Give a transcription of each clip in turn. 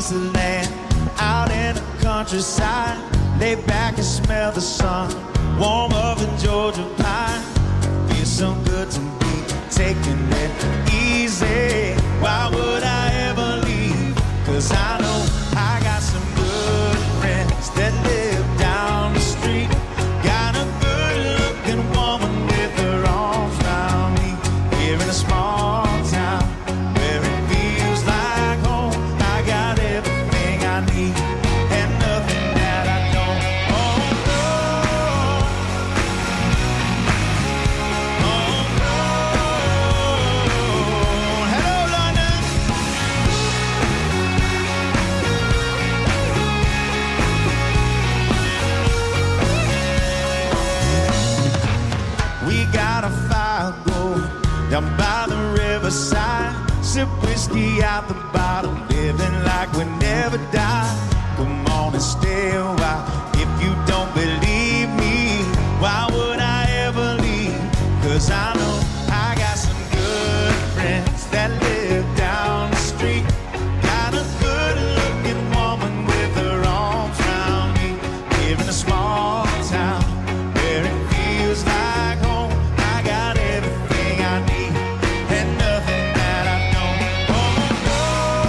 across the land, out in the countryside, lay back and smell the sun, warm of the Georgia pine. Feels so good to be taking it easy. Why would I ever leave? 'Cause I know I got some good friends that live down the street. Got a good looking woman with her arms around me. Here in a small town where it feels like home, I got everything I need and nothing that I don't. Oh no, oh no. Hello London. We got a fire going down by the riverside, sip whiskey out the bottle, living like we never die. Come on and stay a while. If you don't believe me, why would I ever leave? 'Cause I know I got some good friends that live down the street. Got a good looking woman with her arms around me. Here in a small town where it feels like home, I got everything I need and nothing that I don't. Oh no,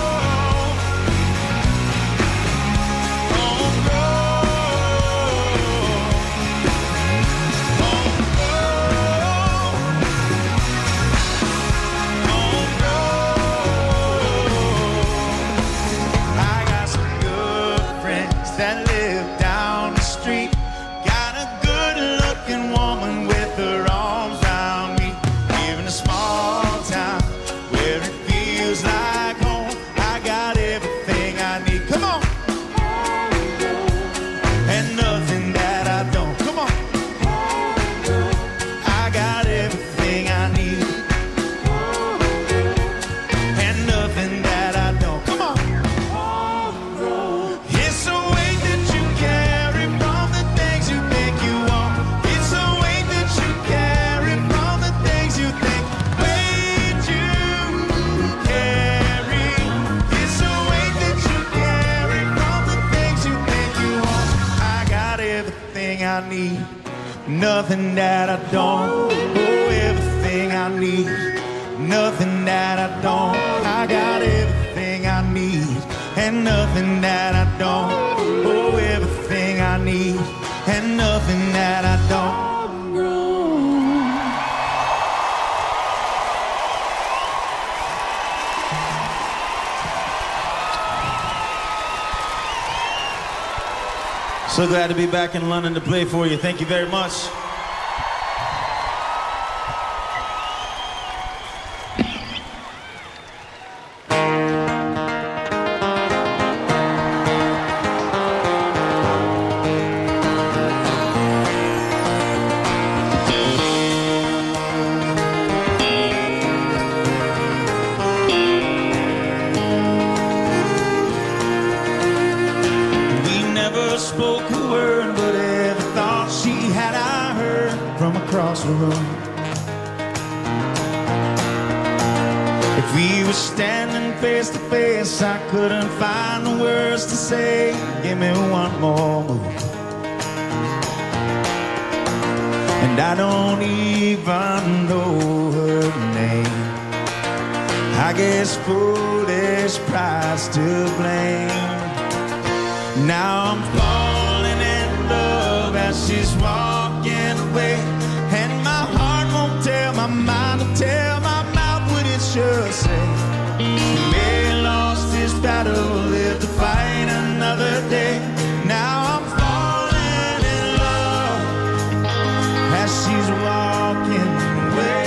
oh no, oh no, oh no. I got some good friends that live down the street. Got a good looking woman with her arms around me. Here in a small town where it feels like home, I got everything I need. Come on. And nothing that I don't. Come on. I got everything I need and nothing that I don't. Come on. It's a weight that you carry from the things you think you want. It's a weight that you carry from the things you think. Weight you carry. It's a weight that you carry from the things you think you want. I got everything I need, nothing that I don't. Oh, everything I need, nothing that I don't. I got everything I need and nothing that I don't. Oh, everything I need and nothing that I don't. So glad to be back in London to play for you. Thank you very much. We never spoke a word, but every thought she had I heard from across the room. If we were standing face to face, I couldn't find the words to say. Give me one more move, and I don't even know her name. I guess foolish pride's to blame. Now I'm falling in love as she's walking away, and my heart won't tell, my mind will tell, my mouth what it should say. He may have lost his battle, live to fight another day. Now I'm falling in love as she's walking away.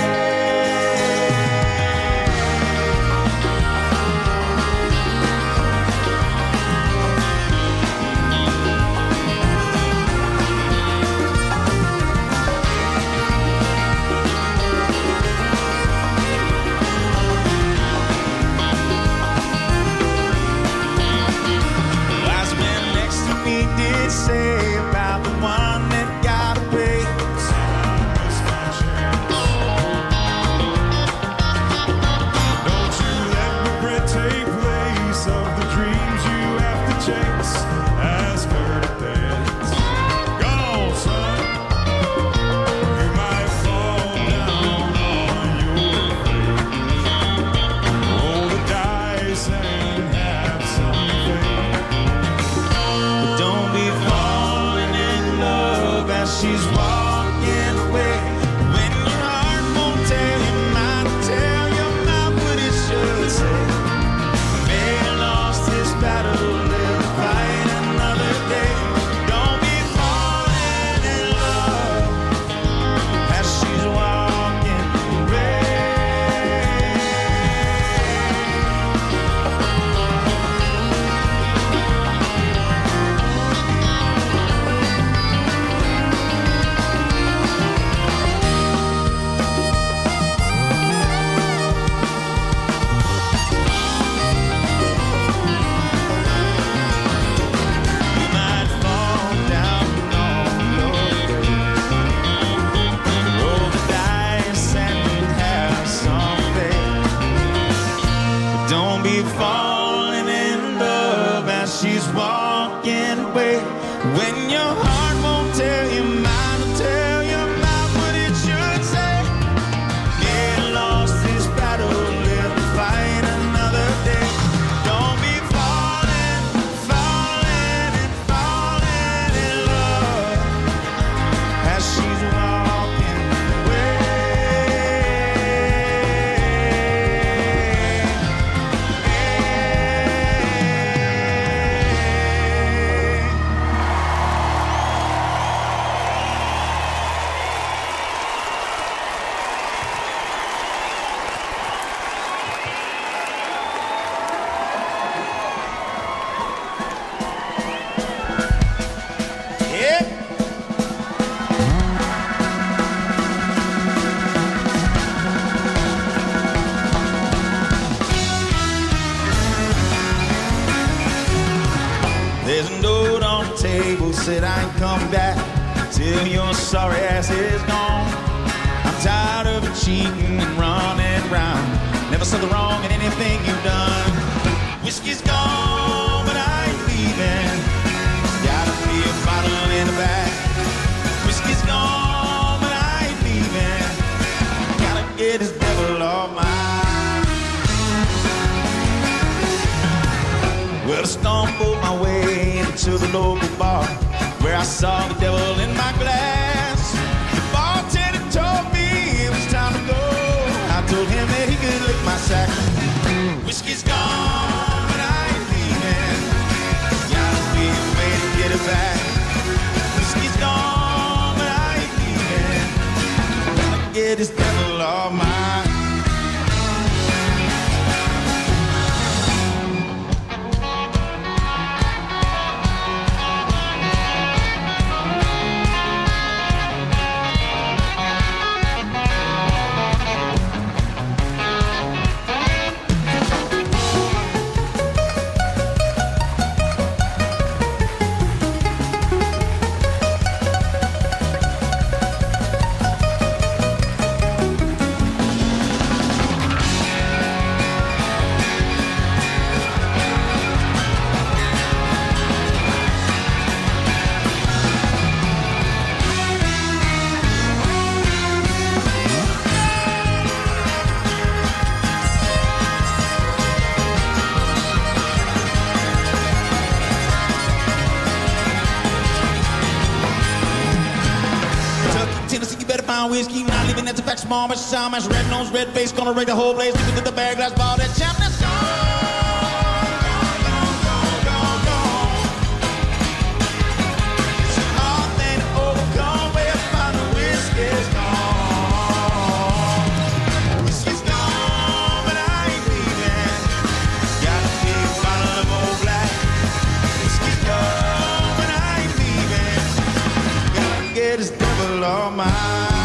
she's walking away. When your heart won't tell you, mine will tell your mouth what it should say. Get lost this battle, live to fight another day. Don't be falling, falling and falling in love as she's walking away. There's a note on the table, said I ain't coming back till your sorry ass is gone. I'm tired of cheating and running round. Never said the wrong in anything you've done. Whiskey's gone, but I ain't leaving. Gotta be a bottle in the back. Whiskey's gone, but I ain't leaving. Gotta get this devil off my. Well, I stumbled my way into the local bar where I saw the devil in my glass. The bartender told me it was time to go. I told him that he could lick my sack. Whiskey's gone, but I ain't leaving. Gotta be a way to get it back. Whiskey's gone, but I ain't leaving. Gotta get this devil off my. Tennessee, you better find whiskey. When I living at the back, small, much sound, much red nose, red face, gonna rake the whole place. Looking at the bag, glass ball, that champion song. It's a hard thing to overcome, where I find the whiskey's gone. Whiskey's gone, but I ain't leaving. Got a big bottle of old black. Whiskey's gone, but I ain't leaving. Gotta get his devil on my.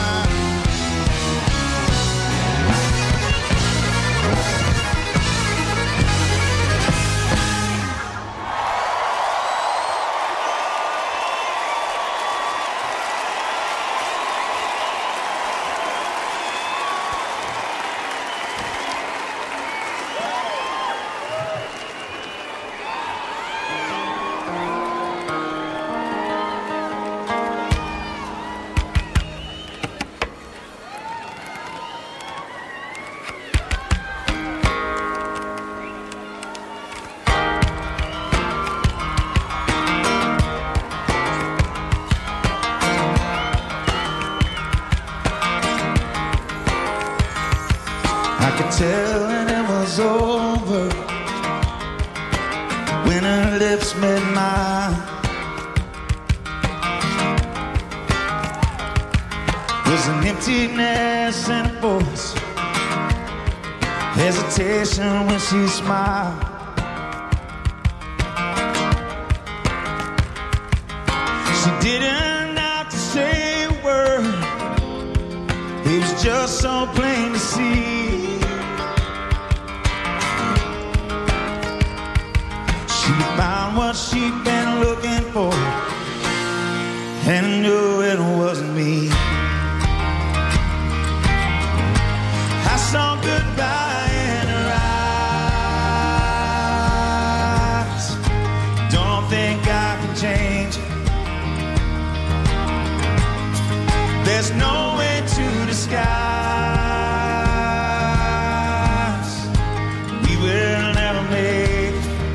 I could tell when it was over, when her lips met mine. There's an emptiness in her voice, hesitation when she smiled. She didn't have to say a word, it was just so plain to see. She found what she'd been looking for and knew it wasn't me. I saw goodbye in her eyes. skies, we will never make.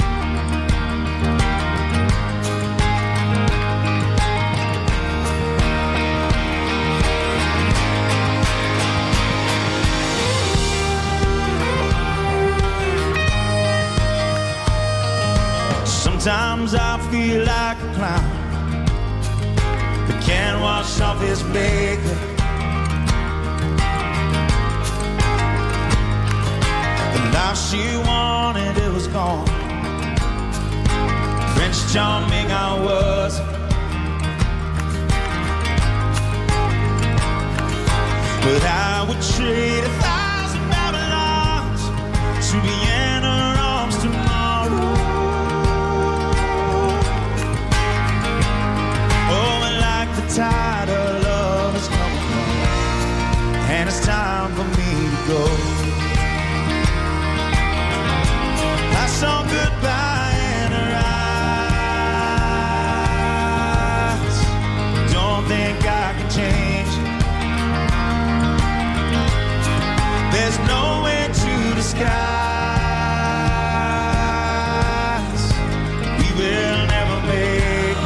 Sometimes I feel like a clown that can't wash off his makeup. The life she wanted, it was gone. Prince Charming I was, but I would trade 1,000 Babylons to be in her arms tomorrow. The tide of love is coming home, and it's time for me to go. I saw goodbye in her eyes. Don't think I can change. There's no way to disguise. We will never make.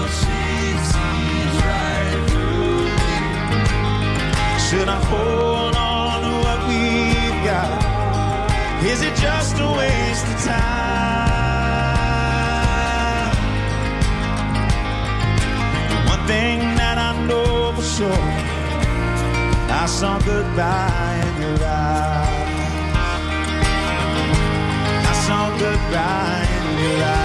Should I hold on to what we've got? Is it just a waste of time? One thing that I know for sure, I saw goodbye in your eyes. I saw goodbye in your eyes.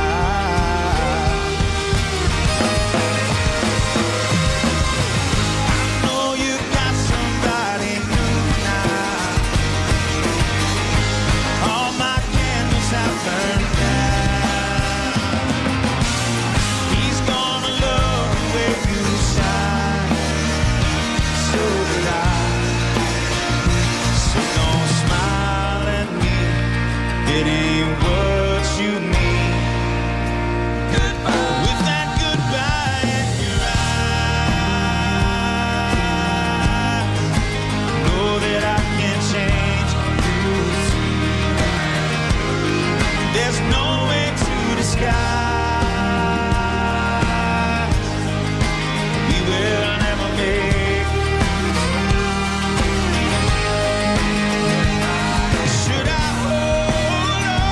It ain't what you mean. Goodbye. With that goodbye in your eyes, know that I can't change. There's no way to disguise. We will never make. Should I hold on?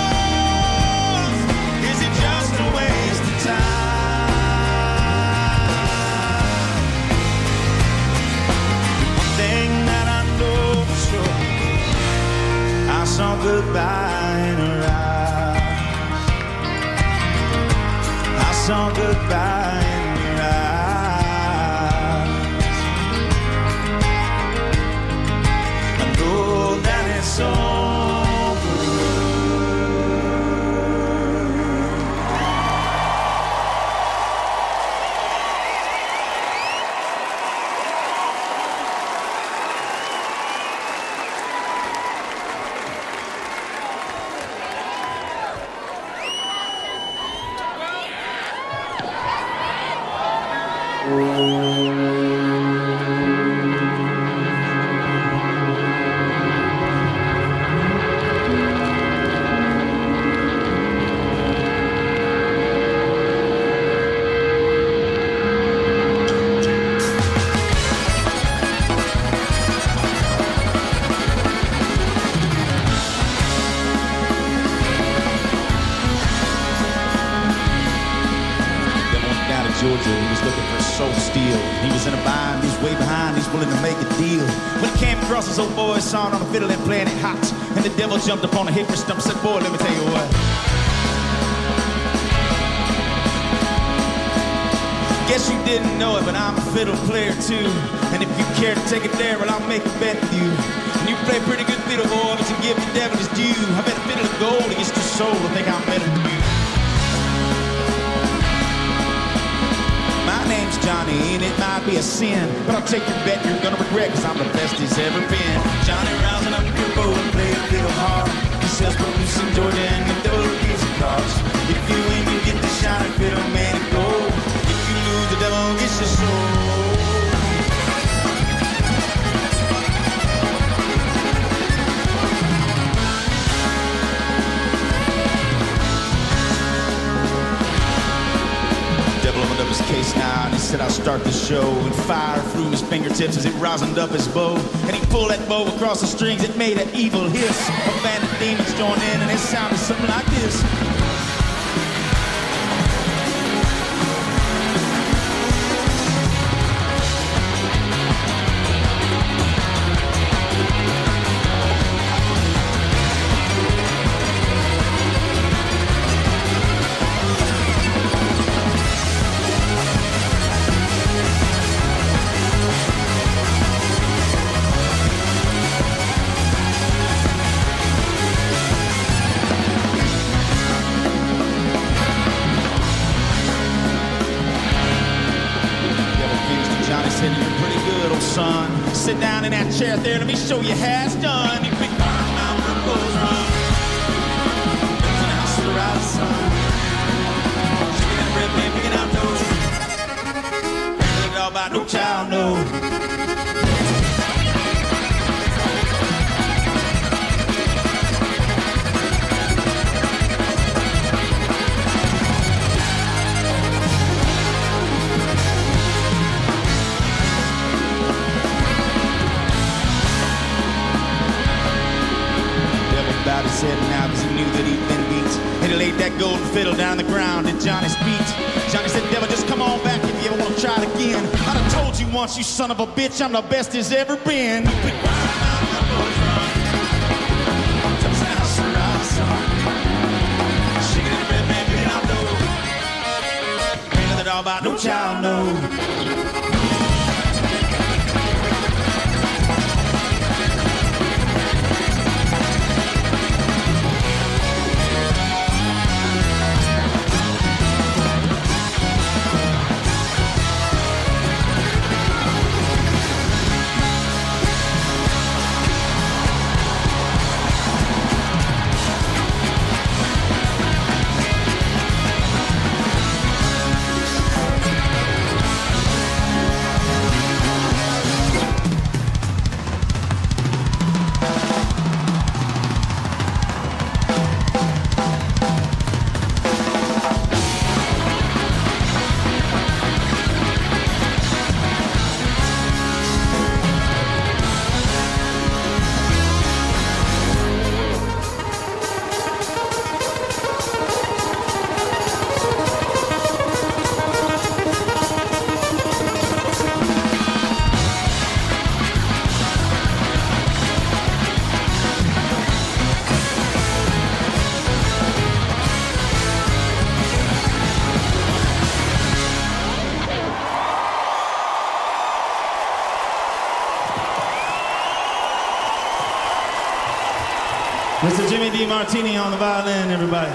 I saw goodbye in her eyes. I saw goodbye in your eyes. I know that it's over. Georgia, he was looking for a soul steel. He was in a bind, he was way behind, he's willing to make a deal. When he came across his old boy's song on the fiddle and playing it hot, and the devil jumped up on a hickory stump and said, boy, let me tell you what. Guess you didn't know it, but I'm a fiddle player too. And if you care to take it there, well, I'll make a bet with you. And you play pretty good fiddle, boy, but you give the devil his due. I bet a fiddle of gold against your soul, I think I'm better than you. My name's Johnny, and it might be a sin, but I'll take your bet you're gonna regret, cause I'm the best he's ever been. Johnny rousing up your bow and play a little hard. He sells produce in Georgia and the devil gives him cards. If you win, you get the shiny fiddle man to go. If you lose, the devil gets your soul. said I'll start the show, and fire through his fingertips as it rosined up his bow. And he pulled that bow across the strings, it made an evil hiss. A band of demons joined in, and it sounded something like this. Sit down in that chair there, let me show you how it's done. You pick Iron Mountain, Bulls Run. There's an house to the right, son. Chicken and red man picking out dough. Ain't it all about no child, no. His head now because he knew that he'd been beat. And he laid that golden fiddle down the ground at Johnny's feet. Johnny said, devil, just come on back if you ever want to try it again. I'd have told you once, you son of a bitch, I'm the best there's ever been. You pick Iron Mountain, Bulls Run. Touch the house to the right, son. Shaking in the red man, picking out dough. Ain't nothing all about no child, no. Mr. Jimmy D. Martini on the violin, everybody.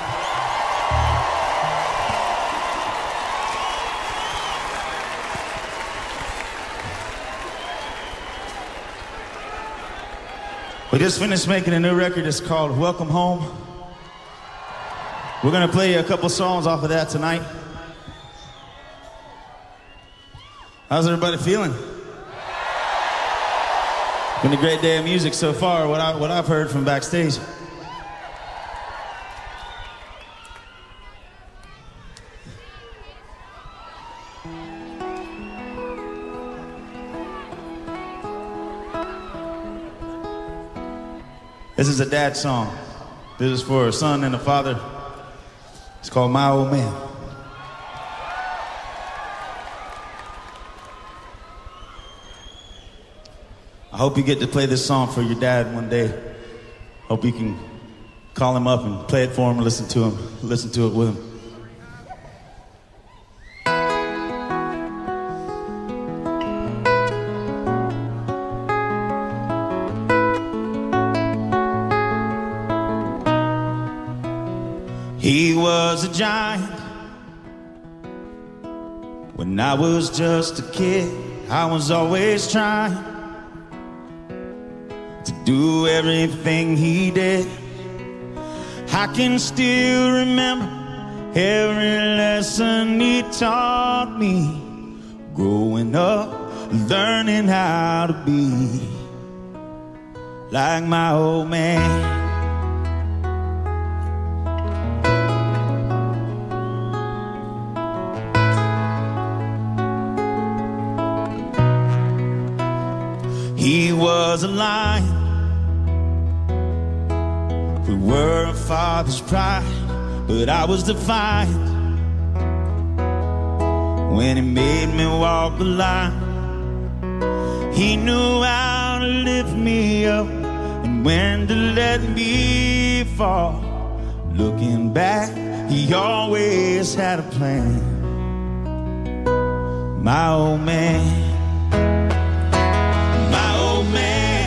We just finished making a new record. It's called Welcome Home. We're gonna play a couple songs off of that tonight. How's everybody feeling? Been a great day of music so far, what I've heard from backstage. This is a dad song. This is for a son and a father. It's called My Old Man. I hope you get to play this song for your dad one day. Hope you can call him up and play it for him and listen to it with him. He was a giant when I was just a kid. I was always trying to do everything he did. I can still remember every lesson he taught me. Growing up, learning how to be like my old man. He was a lion. We were a father's pride, but I was defiant when he made me walk the line. He knew how to lift me up and when to let me fall. Looking back, he always had a plan. My old man, my old man.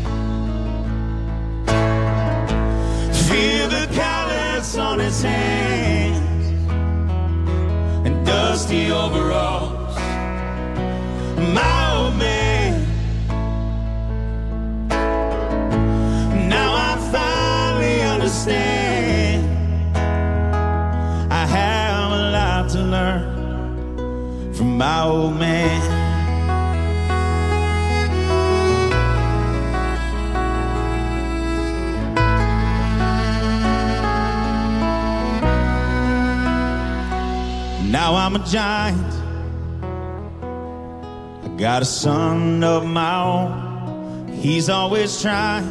Feel the callus on his hands and dusty overalls. My old man. Now I finally understand. I have a lot to learn from my old man. Now I'm a giant. I got a son of my own. He's always trying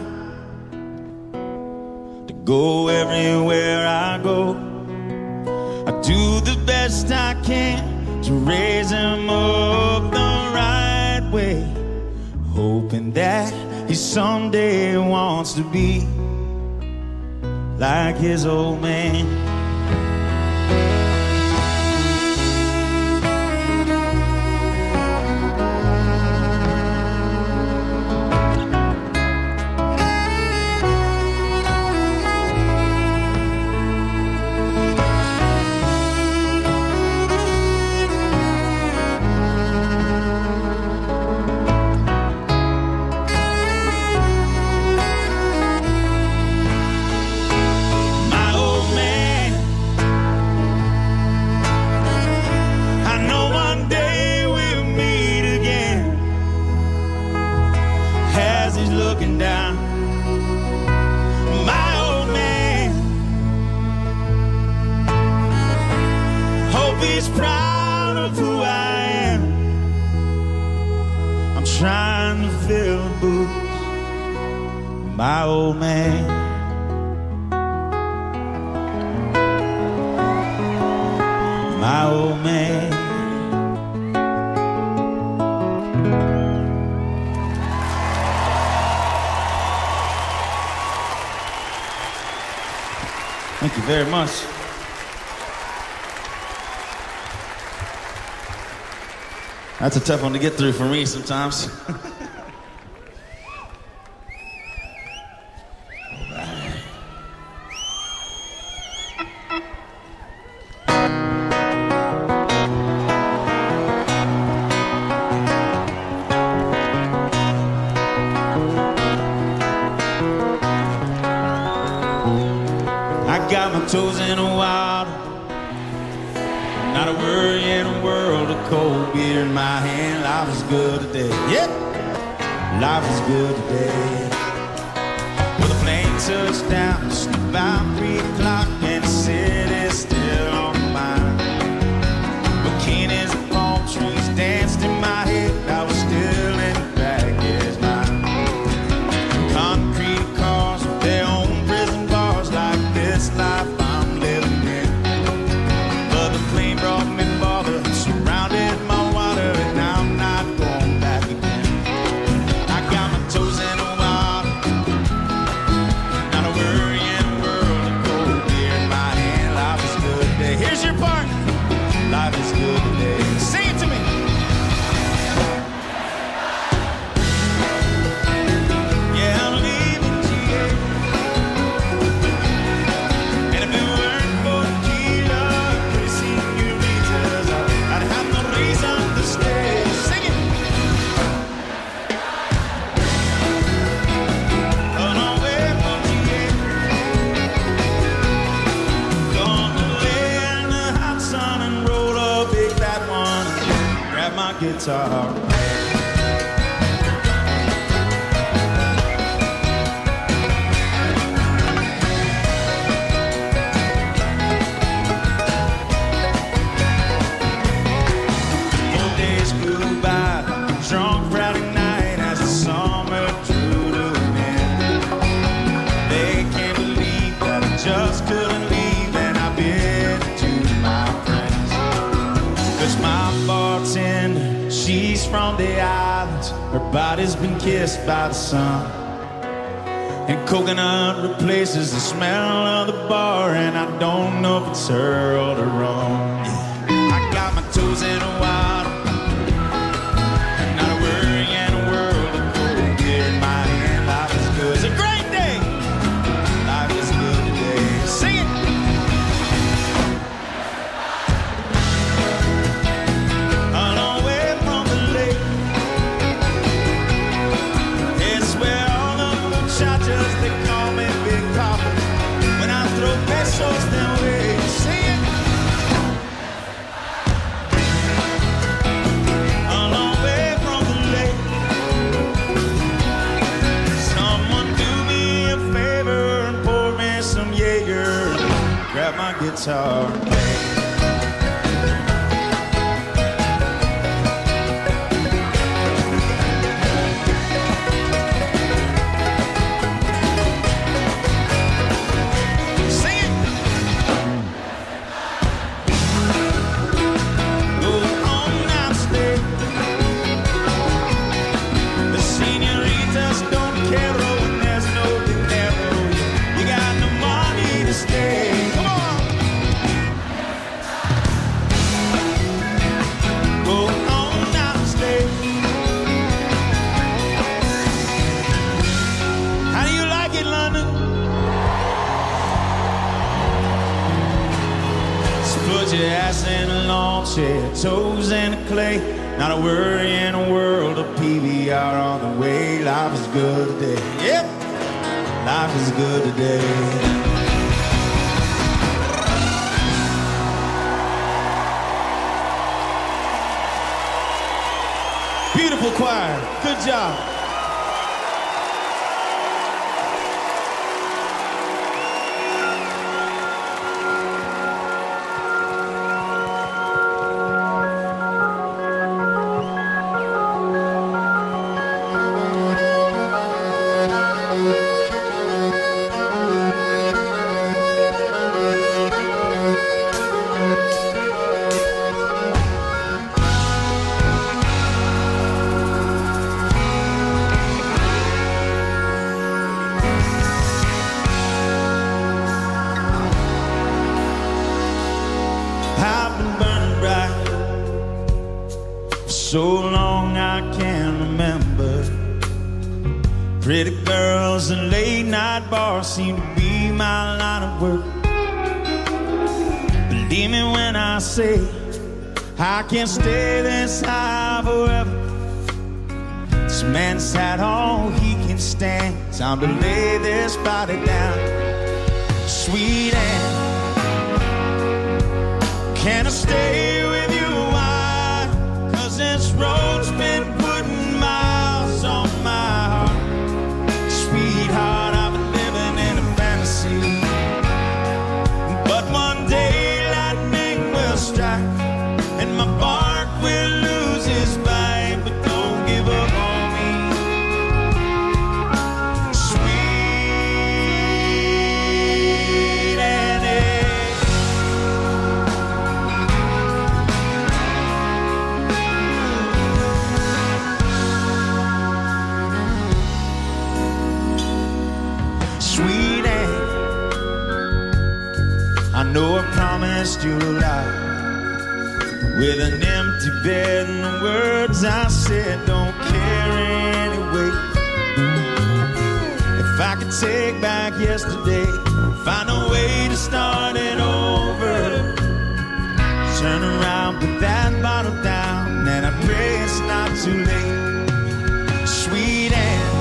to go everywhere I go. I do the best I can to raise him up the right way, hoping that he someday wants to be like his old man. Trying to fill the boots, my old man. My old man. Thank you very much. That's a tough one to get through for me sometimes. I got my toes in the water, not a worry in a world of cold beer in my hand. Life is good today. Yep, life is good today. With a plane touchdown, just about 3 o'clock, and the city's still on my mind. Bikinis and palm trees danced in my head. I was still in the baggage line. Concrete cars with their own prison bars, like this life I'm living in. But the plane brought me farther, surrounded my water, and I'm not going back again. I got my toes in the water, not a worry in the world of cold beer in my hand. Life is good today. Here's your part. Life is good today. Sing it to me. Yeah, I'm leaving GA. And if it weren't for tequila, señoritas, I'd have no reason to stay. Sing it. On our way from GA, gonna lay in the hot sun and roll a big fat one and grab my guitar. Days flew by, drunk Friday night as the sun the islands, her body's been kissed by the sun. And coconut replaces the smell of the bar, and I don't know if it's her or the rum. Yeah. I got my toes in the water, not a worry in the world of cold beer in my hand. Life is good. It's a great day. Life is good today. Sing it. A long way from the lake. It's where all the muchachas, they call me Big Papa. When I throw pesos their way. Sing it. A long way from the lake. Someone do me a favor and pour me some Jaeger. Grab my guitar and play. Put your ass in a lawn chair, toes in the clay. Not a worry in a world of PBR on the way. Life is good today. Yep, life is good today. Beautiful choir. Good job. I've been burning bright for so long I can't remember. Pretty girls and late night bars seem to be my line of work. Believe me when I say I can't stay this high forever. This man's had all he can stand. Time to lay this body down. Sweet Anne, can I stay with you a while? 'Cause this road's been putting miles on my heart. Sweetheart, I've been living in a fantasy. But one day lightning will strike and my bark will lose its bite. But don't give up on me, sweet Annie. Sweet Anne, I know I promised you a lot. With an empty bed and the words I said don't carry any weight. If I could take back yesterday, find a way to start it over. Turn around, put that bottle down, and I pray it's not too late. Sweet Anne,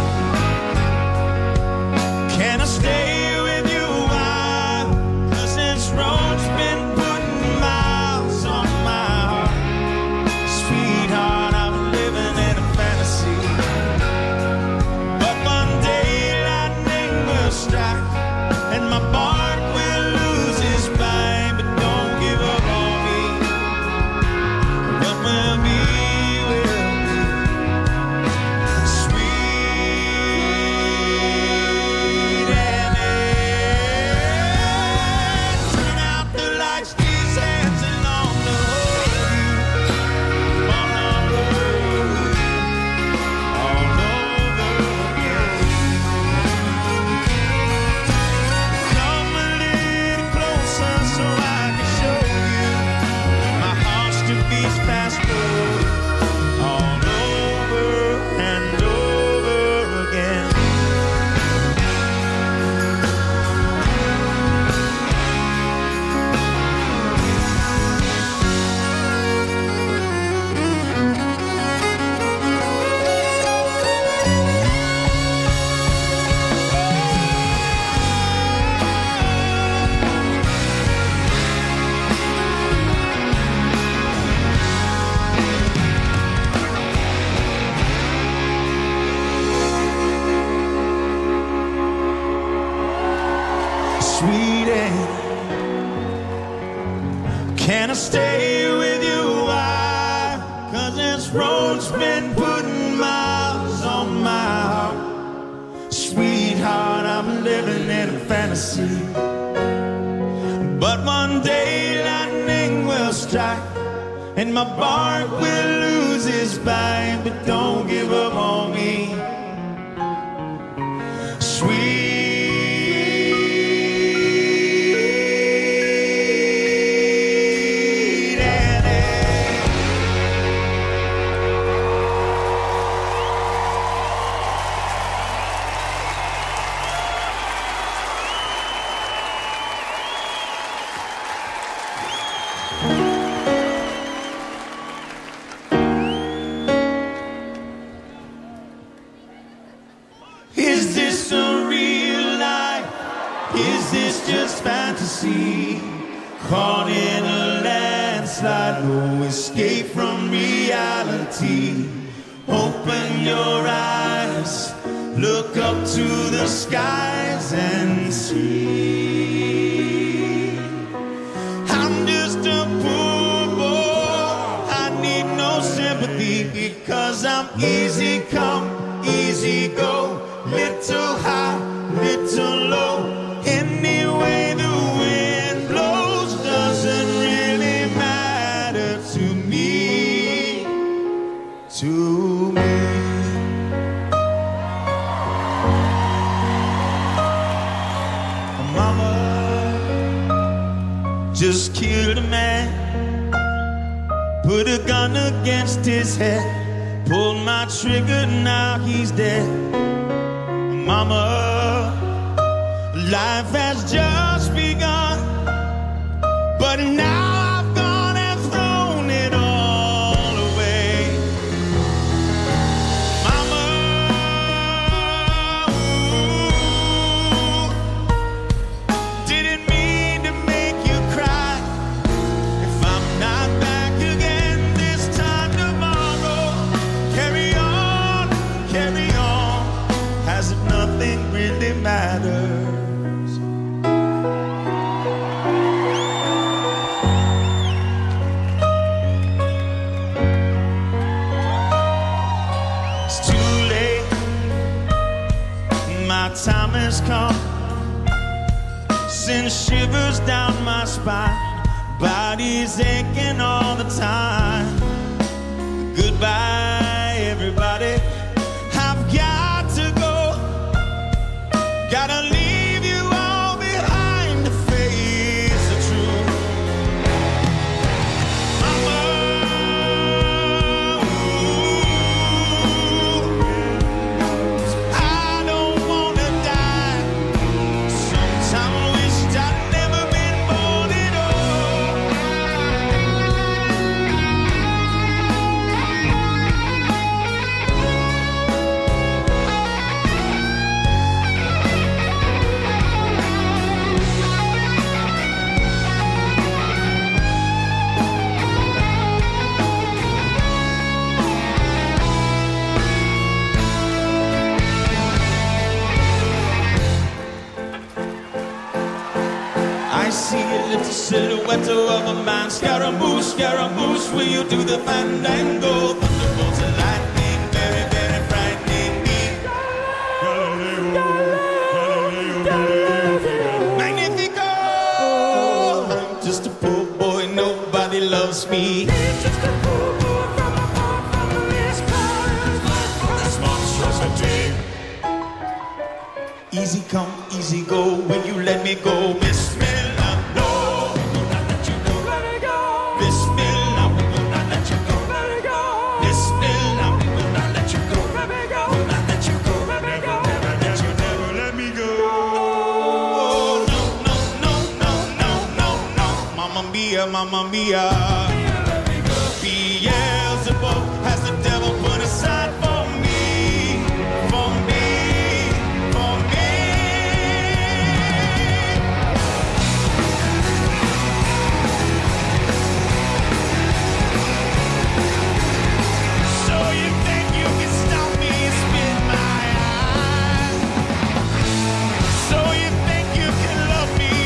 can I stay with you a while? 'Cause this road's been putting miles on my heart. Sweetheart, I'm living in a fantasy. But one day lightning will strike and my bark will lose its bite. But don't give up on me. What will be, will be. sweetie, can I stay with you? Why? 'Cause this road's been putting miles on my heart. Sweetheart, I'm living in a fantasy, but one day lightning will strike and my bark will lose its bite. But don't give up on me, sweet. Is this a real life? Is this just fantasy? Caught in a landslide, no escape from reality. Open your eyes, look up to the skies and see. I'm just a poor boy, I need no sympathy, because I'm easy come, easy go. Little high, little low. Any way the wind blows doesn't really matter to me, to me. Mama just killed a man, put a gun against his head, pulled my trigger, now he's dead. Mama, life has just begun, but now I've gone and thrown it all away. Mama, ooh, didn't mean to make you cry. If I'm not back again this time tomorrow, carry on, as if nothing really matters. It's too late, my time has come. Sends shivers down my spine, body's aching all the time. Goodbye, everybody, I've got to go. Gotta leave you all behind to face the truth. Mama, ooh, I don't wanna die. Sometimes I wished I'd never been born at all. I see a little silhouette of a man. Scaramouche, Scaramouche, will you do the fandango? Thunderbolts and lightning, very, very frightening me. Magnifico! I'm just a poor boy, nobody loves me. He's just a poor boy from a far from the East Coast. From this monstrosity. Easy come, easy go, when you let me go. Bismillah, no, we will not let you go. Let me go. Bismillah, we will not let you go. Let me go. Bismillah, we will not let you go. Let me go. Will not let you go. Let me go. Never let you, never let me go. Oh, no, no, no, no, no, no, no. Mamma mia, mamma mia. Let me go. Beelzebub has the devil put aside for me, for me, for me. So you think you can stop me and spit my eye? So you think you can love me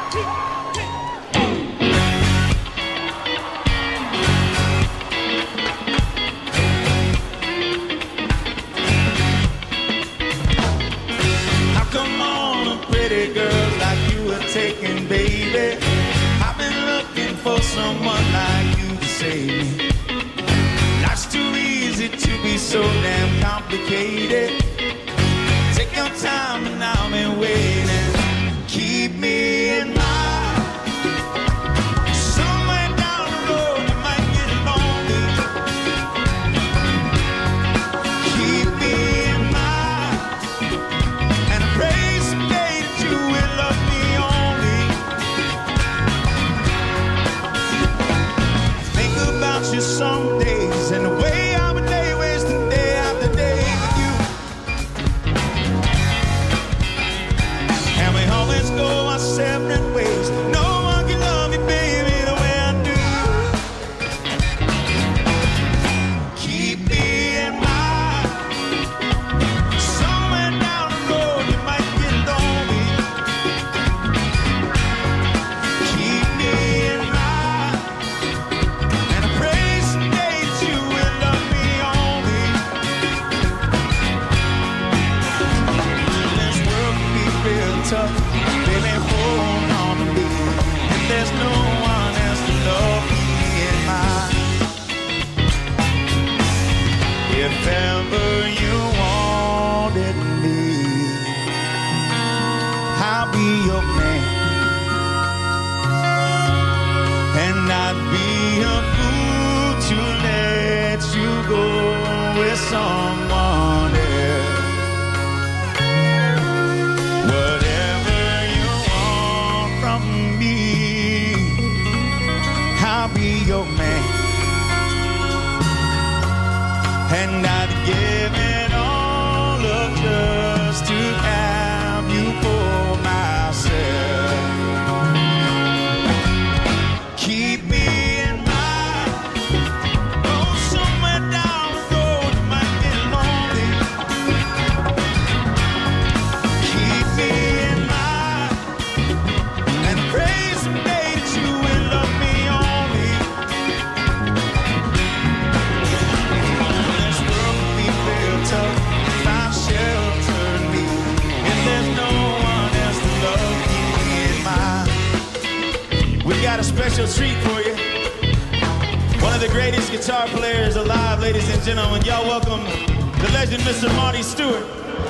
How come all the pretty girls like you are taken, baby? I've been looking for someone like you to save me. Life's too easy to be so damn complicated. Take your time and I'll be waiting. Keep me in mind. Somewhere down the road you might get lonely. Keep me in mind. And I pray someday that you will love me only. Think about you some days and the way I would lay wasting day after day with you. And we always go our separate ways. No one can love me, baby, the way I do. Keep me in mind. Somewhere down the road you might get lonely. Keep me in mind. And I pray someday that you will love me only. This world can be real tough. Baby, hold on to me. If there's no one else to love me in mine. If ever you wanted me, I'll be your man. And I'd be a fool to let you go with someone else. Whatever you want from me, I'll be your man. And I'd give it all up just to have you for myself. Keep me in mind. Oh, somewhere down the road you might get lonely. Keep me in mind. And pray someday that you will love me only. This world can be real tough. Find shelter in me. If there's no one else to love me in mine. We got a special treat for you. One of the greatest guitar players alive, ladies and gentlemen. Y'all welcome the legend, Mr. Marty Stewart.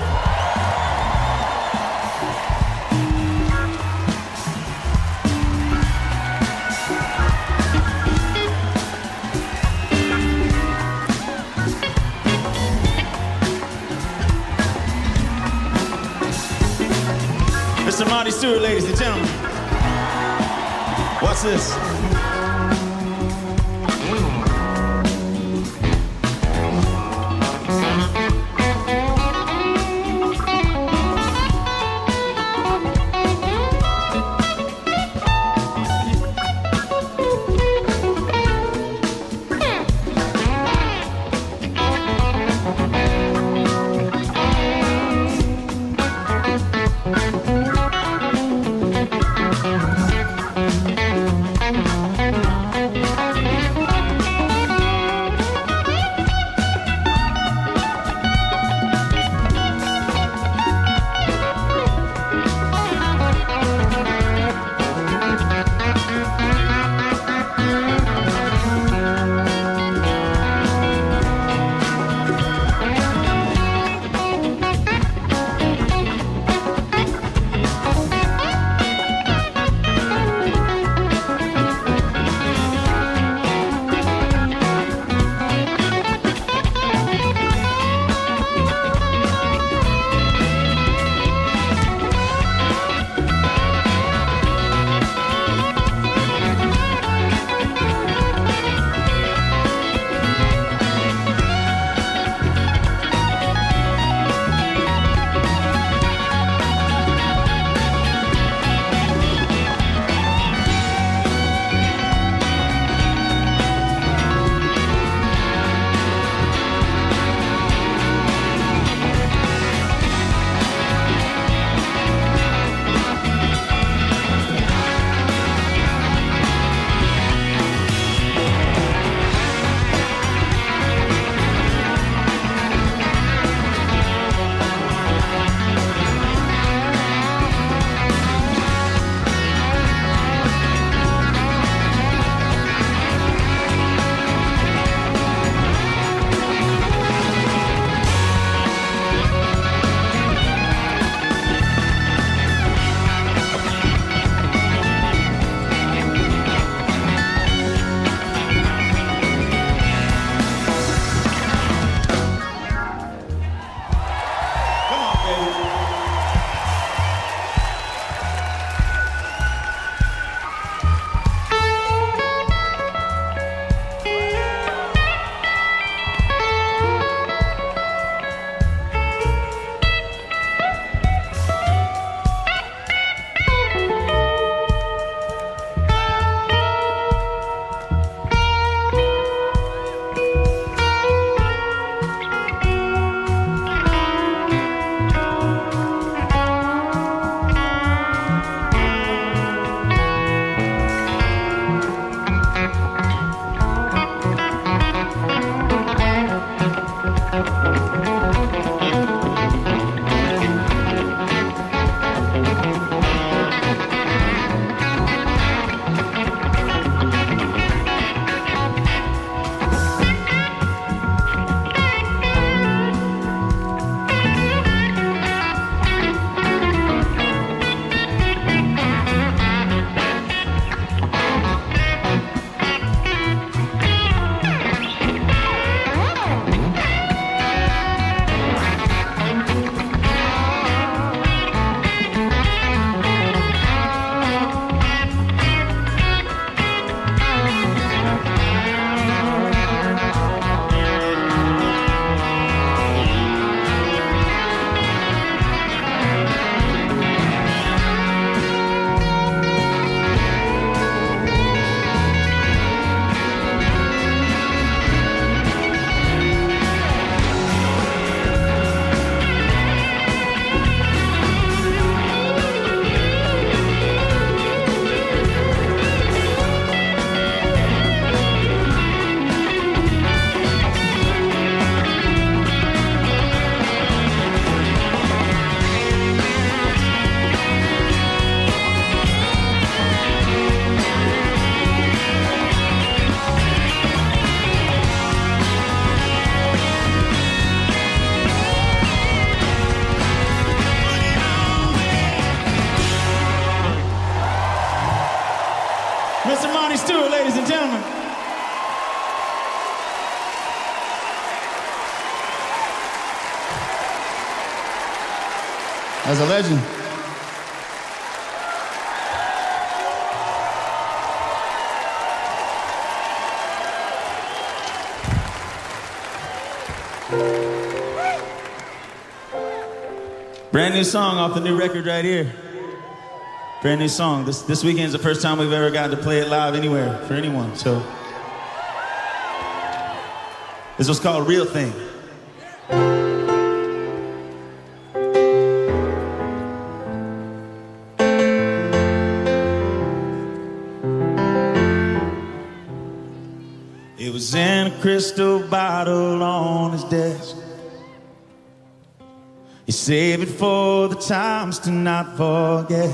Mr. Marty Stewart, ladies and gentlemen. What's this? gentlemen. That's a legend. Brand new song off the new record right here. Brand new song. This weekend's the first time we've ever gotten to play it live anywhere for anyone. So this was called Real Thing. It was in a crystal bottle on his desk. He saved it for the times to not forget.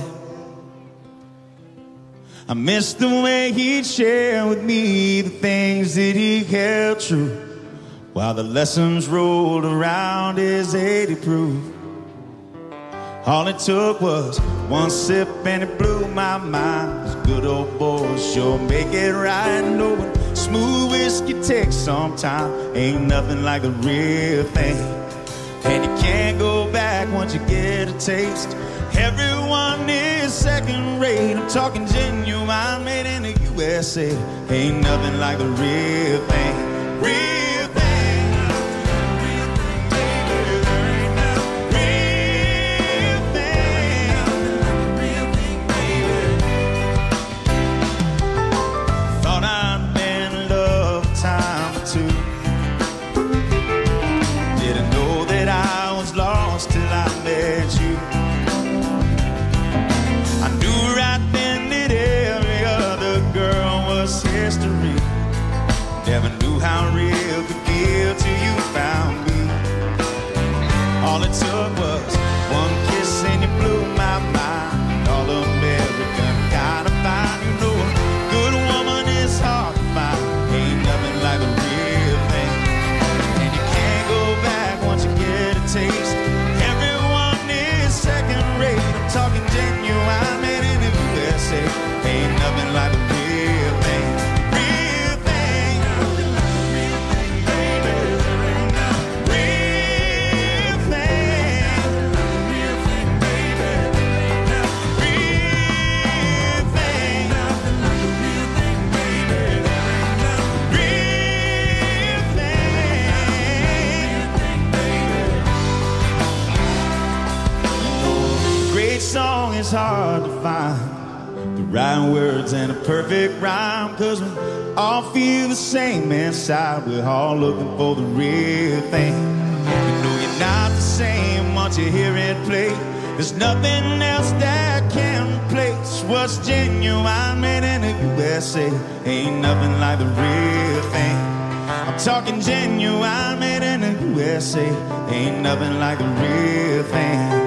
I miss the way he'd share with me the things that he held true, while the lessons rolled around his 80 proof. All it took was one sip and it blew my mind. Those good old boys sure make it right. Knowing smooth whiskey takes some time, ain't nothing like the real thing. And you can't go back once you get a taste. Everyone is second rate. I'm talking genuine, made in the USA. Ain't nothing like the real thing. Real thing. Real thing, baby. There ain't no real thing. Real thing, baby. Thought I'd been in love a time or two. Didn't know that I was lost till I met you. I knew right then that every other girl was history. Never knew how real could feel till you found me. All it took was one kiss and you blew my mind. All American kind of fine. You know a good woman is hard to find. Ain't nothing like the real thing. And you can't go back once you get a taste. Everyone is second rate. I'm talking genuine, made in the USA. Ain't nothing like the real thing. Real thing. Real thing, baby. There ain't no real thing. Real thing, baby. There ain't no real thing. Nothing like the real thing, baby. There ain't no real thing. Great song is hard to find the right words and a perfect rhyme, 'cause we all feel the same inside. We're all looking for the real thing. You know you're not the same once you hear it play. There's nothing else that can replace what's genuine, made in the USA. Ain't nothing like the real thing. I'm talking genuine, made in the USA. Ain't nothing like the real thing.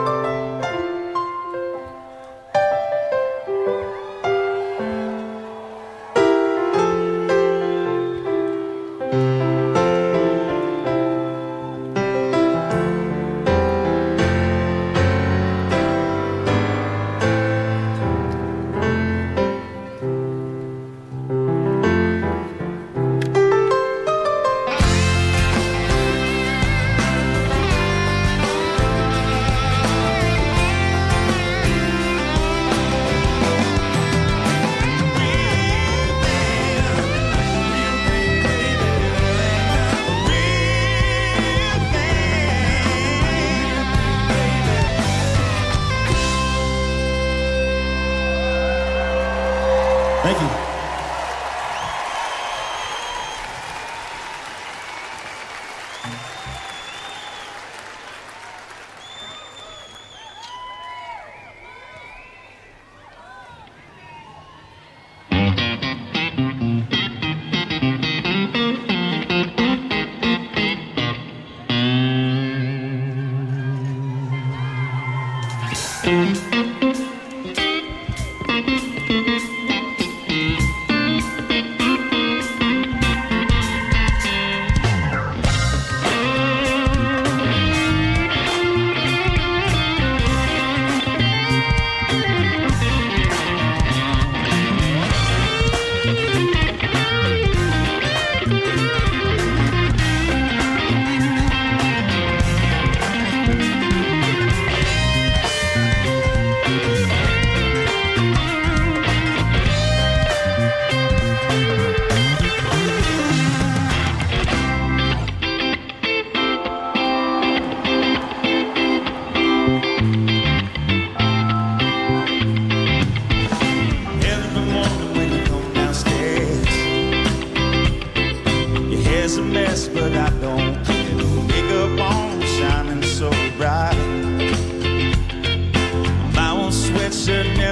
Thank you.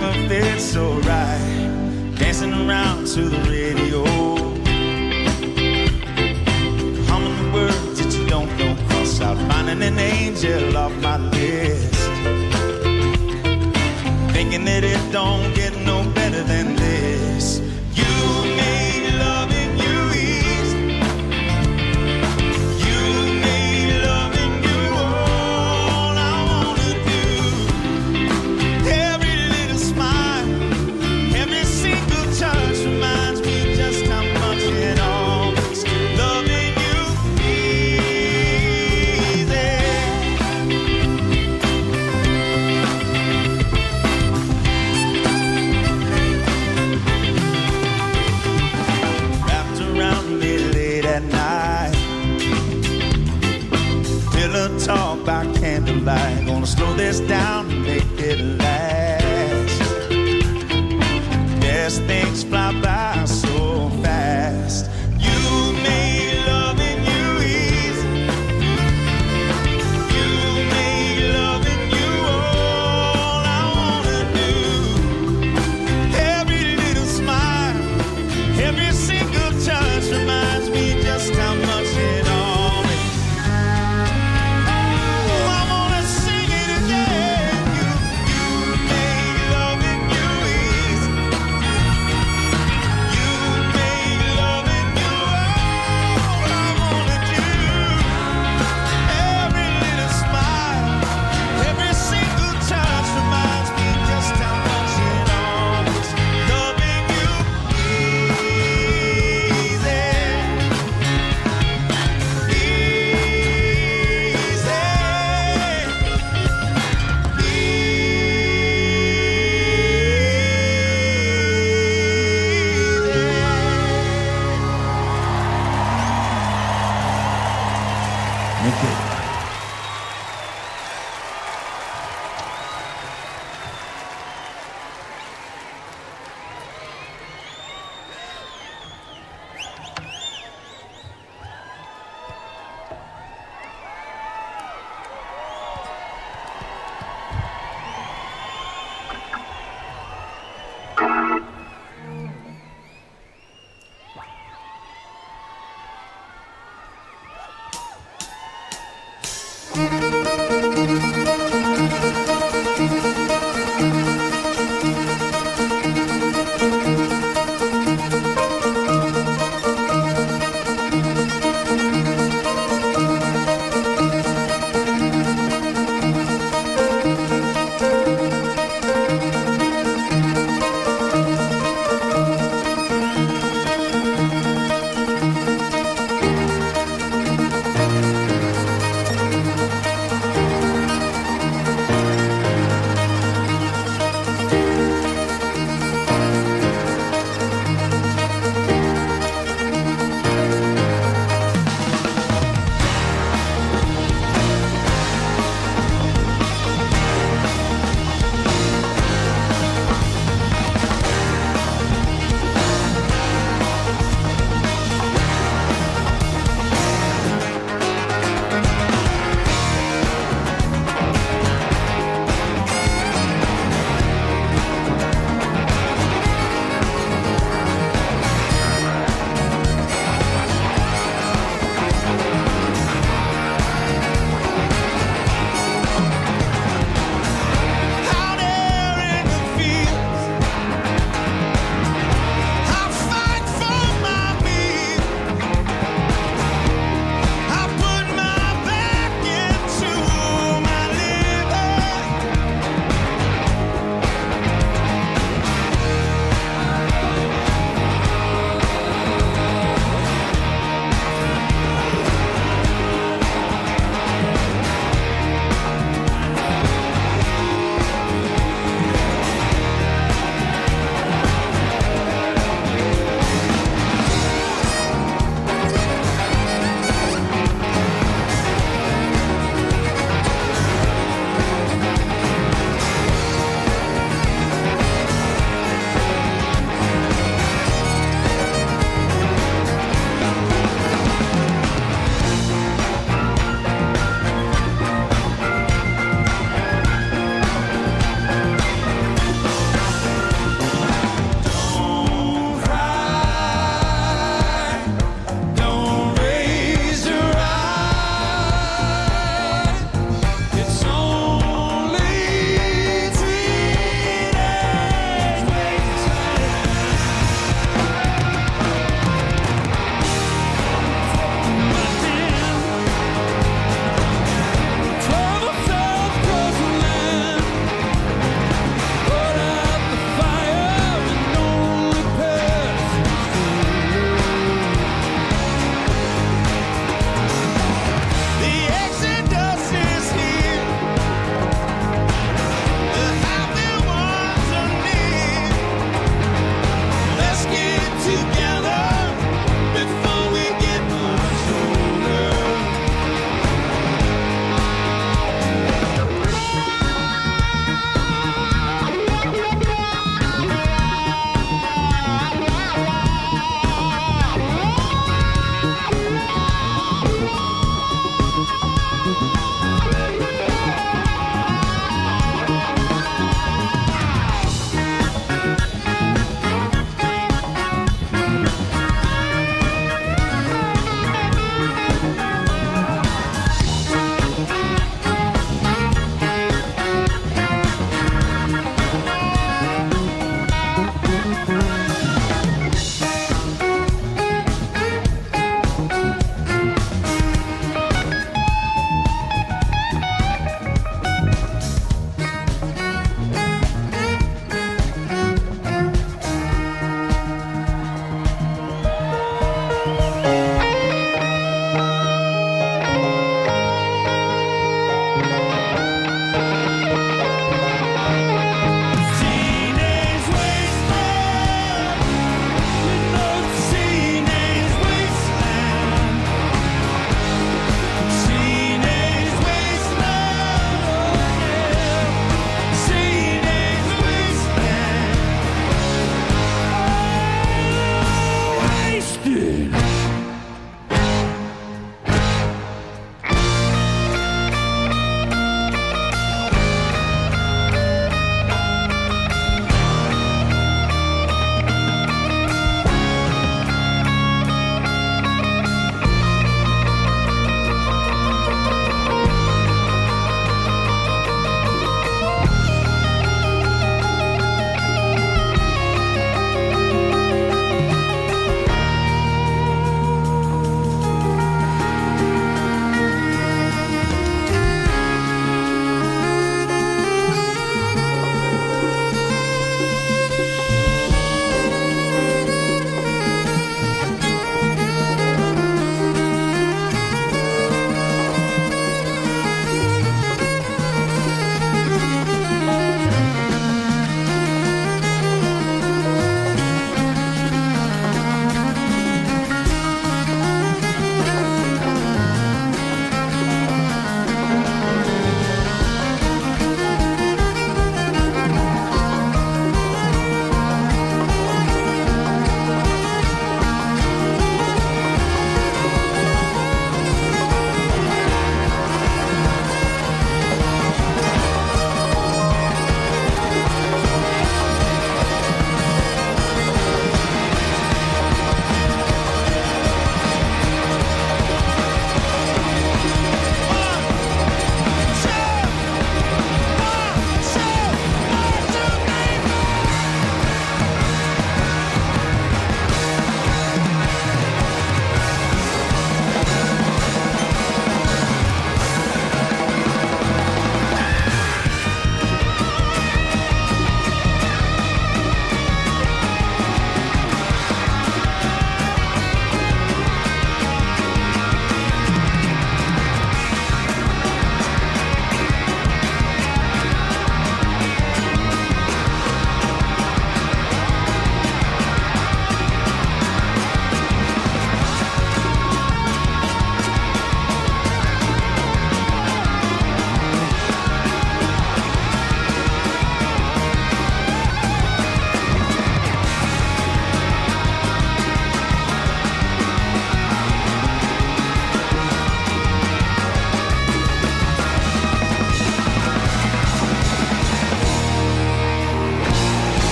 never felt so right. Dancing around to the radio, humming the words that you don't know, cross out, finding an angel off my list, thinking that it don't get no better than this. You made loving you easy. You made loving you all I wanna do. Every little smile, every single touch reminds me just how much it all makes loving you easy. Wrapped around me late at night, pillow talk by candlelight. Gonna slow this down and make it last. Yes, things fly by so fast. You made loving you easy. You made loving you all I wanna do. Every little smile, every single touch reminds me just how much it all means. Oh, I wanna sing it again.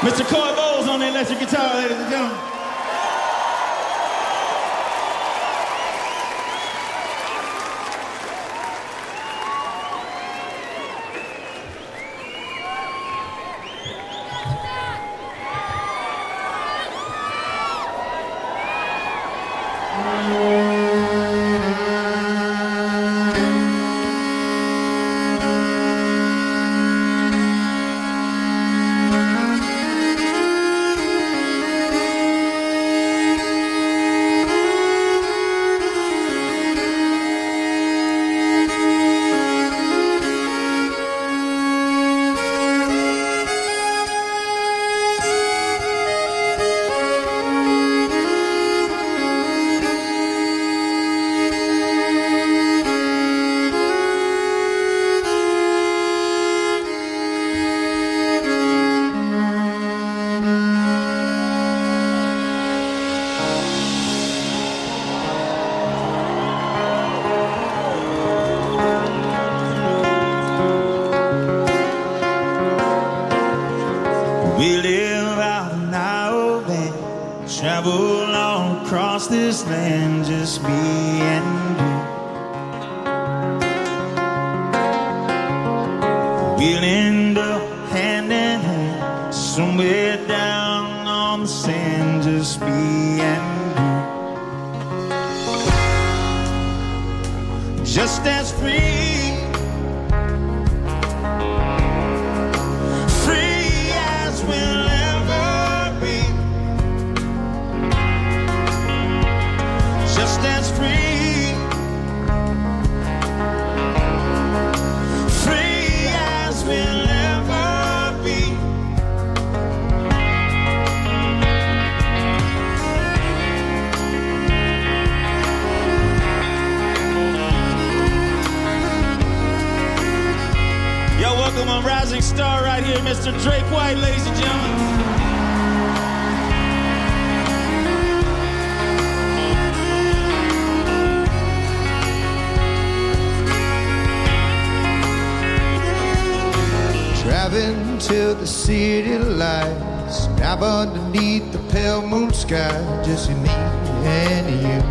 Mr. Coy Bowles on the electric guitar, ladies and gentlemen. We live out in our van, travel all across this land, just me and you. We'll end up hand in hand, somewhere down on the sand, just me and you. Just as free, we'll ever be, just as free, free as we'll ever be. Yo, welcome on Rising Star right here, Mr. Drake White, ladies and gentlemen. Driving to the city lights, dive underneath the pale moon sky, just me and you.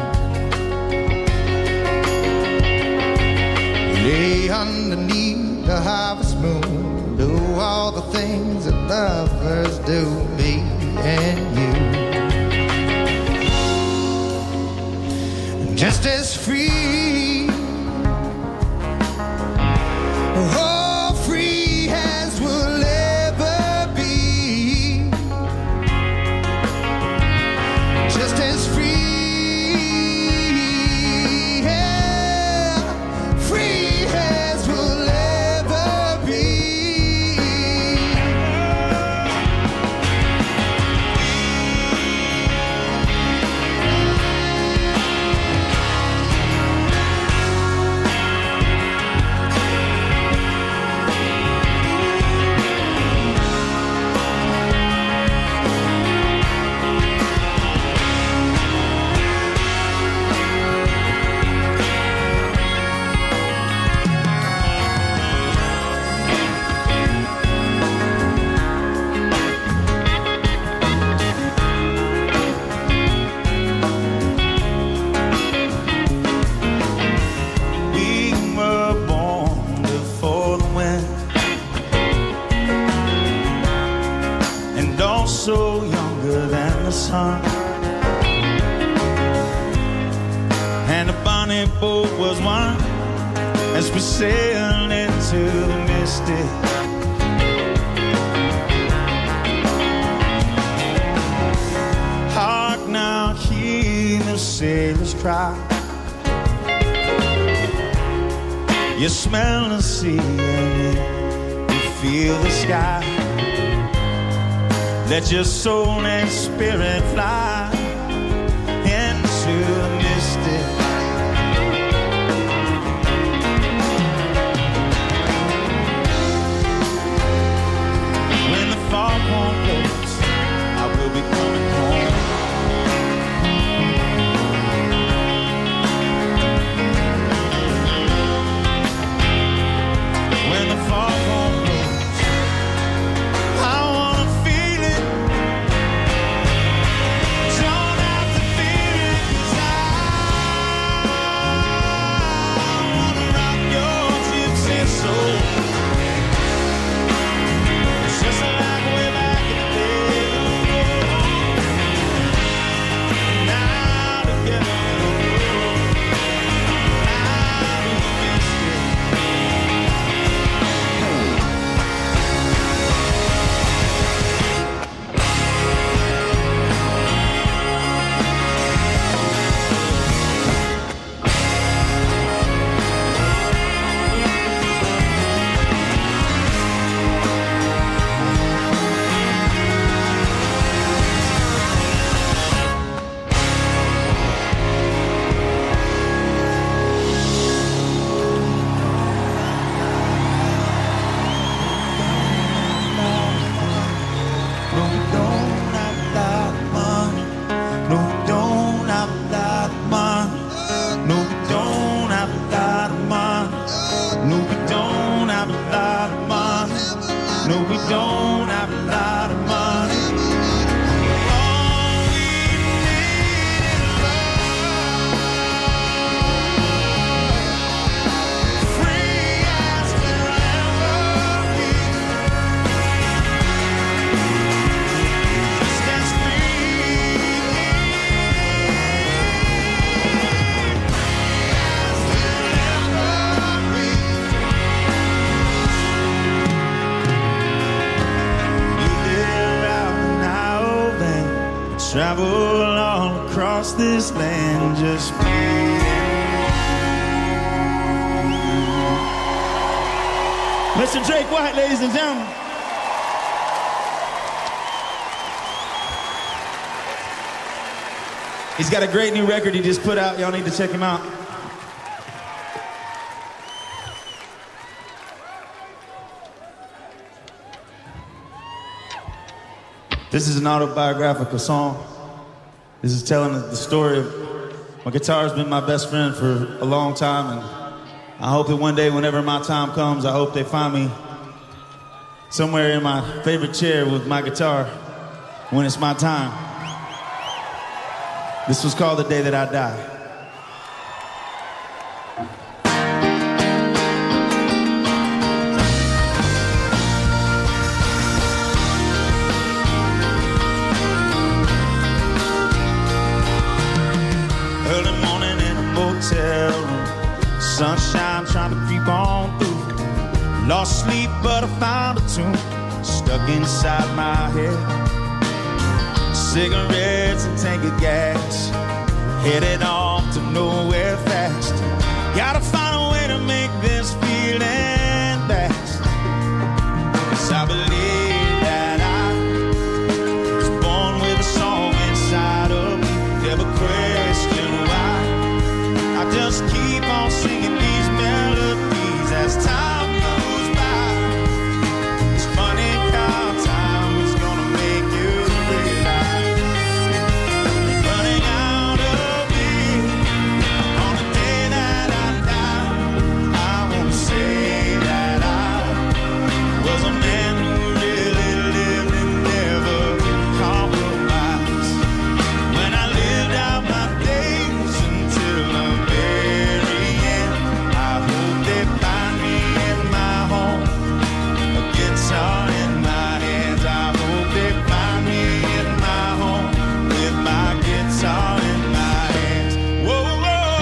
Lay underneath the harvest moon, do all the things that lovers do, me and you. Just as free, oh, free as we'll ever be, just as free. So younger than the sun, and a bonnet boat was one as we sailed into the mystic. Hark now, hear the sailors cry. You smell the sea and you feel the sky. Let your soul and spirit fly into the mystic. When the foghorn blows, I will be coming home. When the foghorn blows, I wanna feel No, we don't have a lot of money. All we need is love. Free as we'll ever be. Just as free as we'll ever be. Travel all across this land, just me. Mr. Drake White, ladies and gentlemen. He's got a great new record he just put out. Y'all need to check him out. This is an autobiographical song. This is telling the story of my guitar's been my best friend for a long time, and I hope that one day, whenever my time comes, I hope they find me somewhere in my favorite chair with my guitar when it's my time. This was called The Day That I Die. Sunshine trying to creep on through. Lost sleep, but I found a tune stuck inside my head. Cigarettes and tank of gas, headed off to nowhere fast. Gotta find a way to make this feeling last. 'Cause I believe that I was born with a song inside of me. Never question why. I just keep on singing these melodies as time goes by. It's funny how time is gonna make you realize. Running out of me on the day that I die. I won't say that I was a man who really lived and never compromised. When I lived out my days until the very end, I hope they find me in my home, a guitar in my hands. I hope they find me in my home with my guitar in my hands. Whoa, whoa.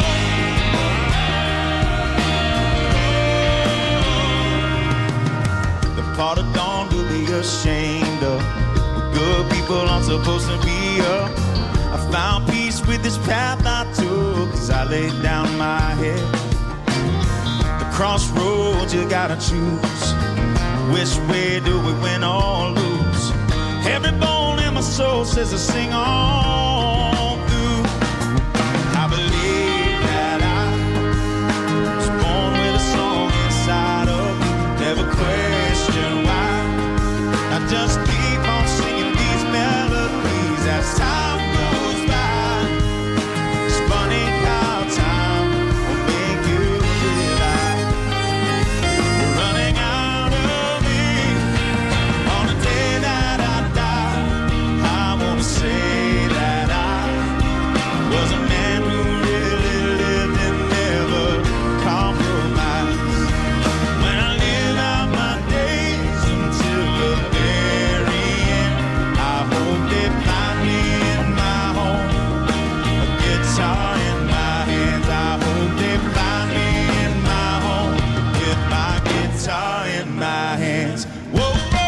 The part of dawn to be ashamed of. The good people aren't supposed to be up. I found peace with this path I took as I laid down my head. The crossroads you gotta choose. Which way do we win or lose? Every bone in my soul says to sing on through. I believe that I was born with a song inside of me. Never question why. I just keep on singing these melodies as time goes by. It's funny how time will make you realize you're running out of me on the day that I die. I want to say that I was a man who really lived and never compromised. When I live out my days until the very end, I hope they find me in my home, a guitar in my hands. I hope they find me in my home with my guitar in my hands. Whoa,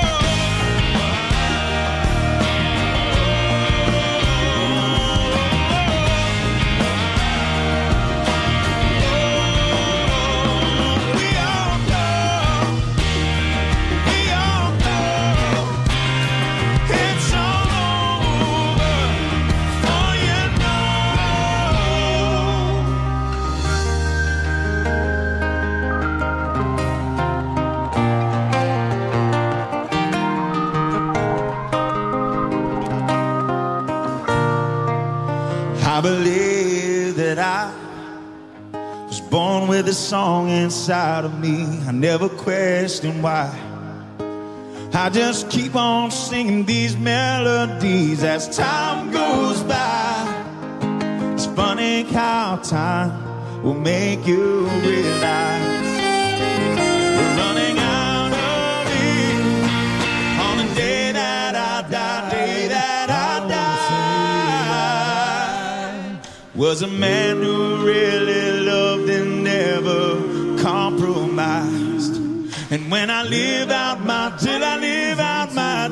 we all know it's all over for you know. I believe that I was born with a song inside of me. I never questioned why. I just keep on singing these melodies as time goes by. It's funny how time will make you realize we're running out of it on the day that I die, day that I die. Was a man who really loved and never compromised. And when I live out till I live out my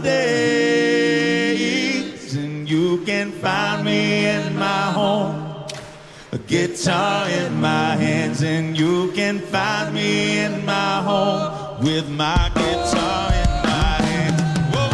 days, and you can find me in my home, a guitar in my hands, and you can find me in my home with my guitar in my hand. Whoa,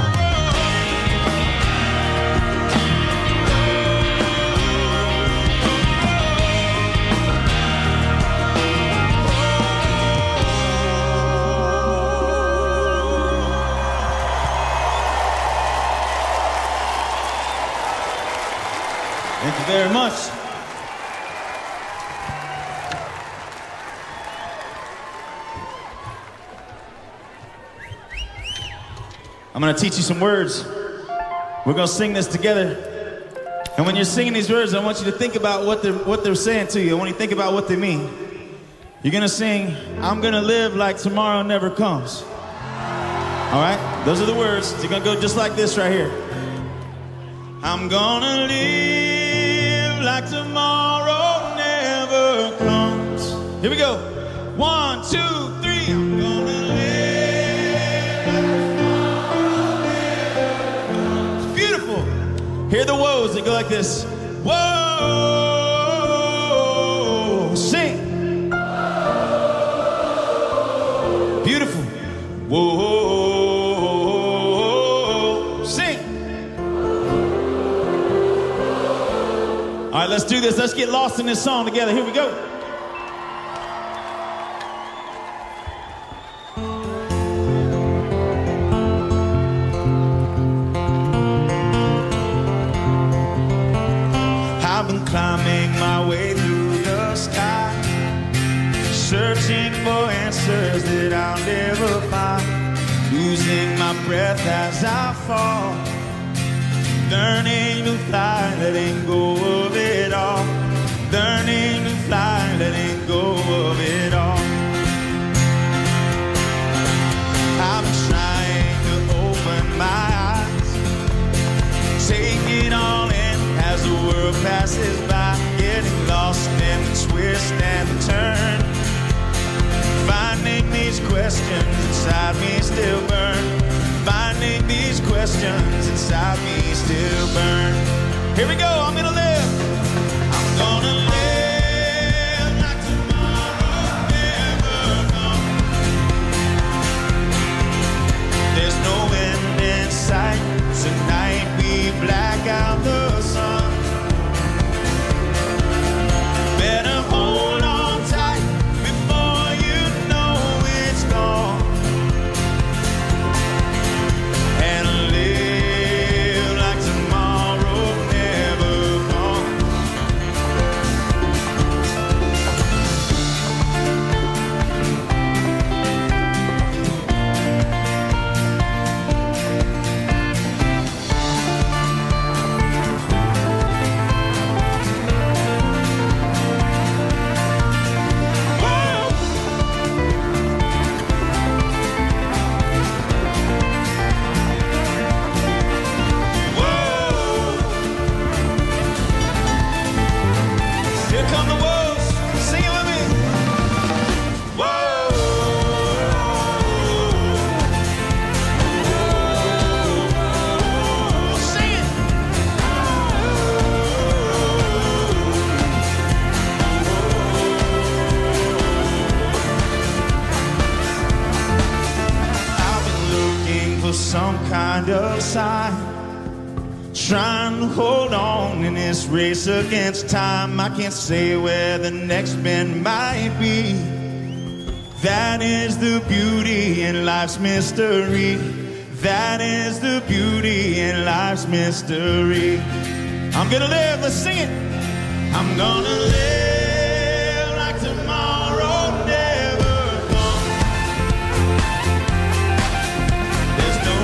Thank you very much. I'm going to teach you some words. We're going to sing this together. And when you're singing these words, I want you to think about what they're saying to you. I want you to think about what they mean. You're going to sing, I'm going to live like tomorrow never comes. All right? Those are the words. You're going to go just like this right here. I'm going to live like tomorrow never comes. Here we go. 1, 2, 3. I'm going to live. Hear the woes, they go like this. Whoa, sing. Beautiful. Whoa, sing. All right, let's do this. Let's get lost in this song together. Here we go. Climbing my way through the sky, searching for answers that I'll never find, losing my breath as I fall, learning to fly, letting go of it all, learning to fly, letting go of it all. I've been trying to open my eyes, take it all in as the world passes by, getting lost in the twist and the turn, finding these questions inside me still burn, finding these questions inside me still burn. Here we go, I'm gonna live. I'm gonna live like tomorrow never comes. There's no end in sight. Tonight we black out the sun. Better hold on tight before you know it's gone, and live like tomorrow never comes. Some kind of sign, trying to hold on in this race against time. I can't say where the next bend might be. That is the beauty in life's mystery. That is the beauty in life's mystery. I'm gonna live, let's sing it. I'm gonna live like tomorrow never comes. There's no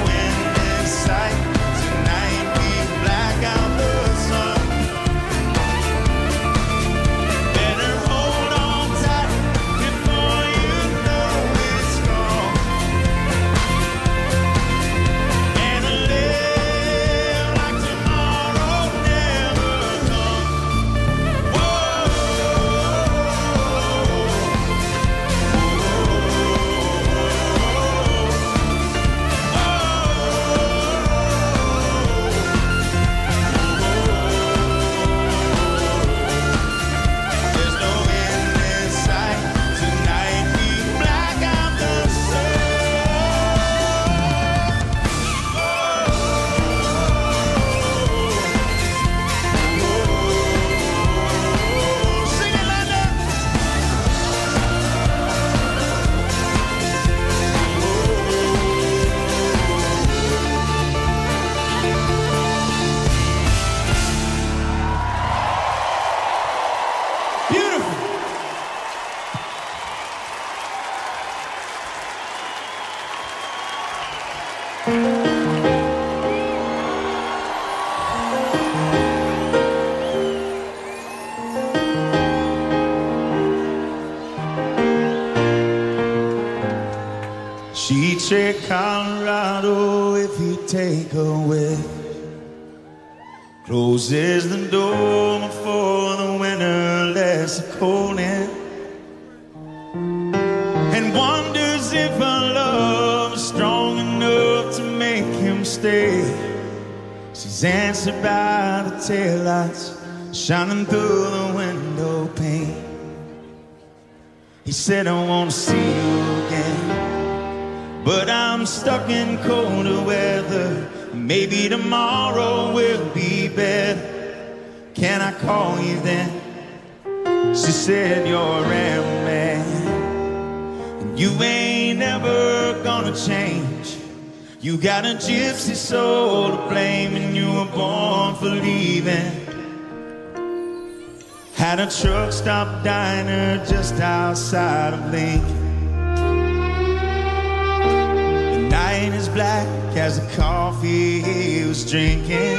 She'd say Colorado if you take her with. Closes the door before the winter lets the cold in, and wonders if her love is strong enough to make him stay. She's answered by the taillights shining through the window pane. He said, I want to see you again, but I'm stuck in colder weather. Maybe tomorrow will be better. Can I call you then? She said, you're a ram man, and you ain't never gonna change. You got a gypsy soul to blame, and you were born for leaving. Had a truck stop diner just outside of Lincoln. Night is black as the coffee he was drinking,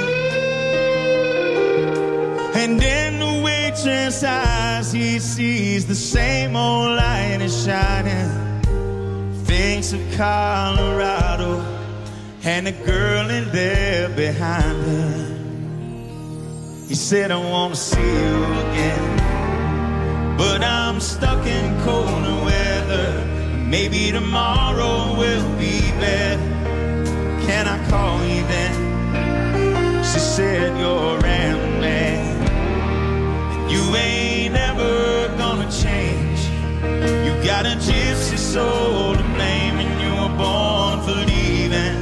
and in the waitress' eyes he sees the same old light is shining. Thinks of Colorado and the girl in there behind her. He said, I want to see you again, but I'm stuck in colder weather. Maybe tomorrow will be better. Can I call you then? She said, you're a ram man, and you ain't ever gonna change. You got a gypsy soul to blame, and you were born for leaving.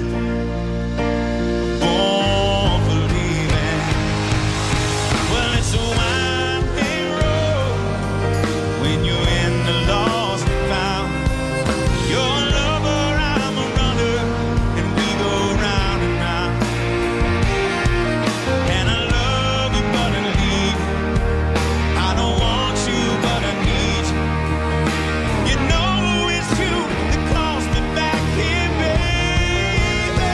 Born for leaving. Well, it's a winding road when you're in the lost and found. You're a lover, I'm a runner, and we go round and round. And I love you, but I need you. I don't want you, but I need you. You know it's you that calls me back here, baby.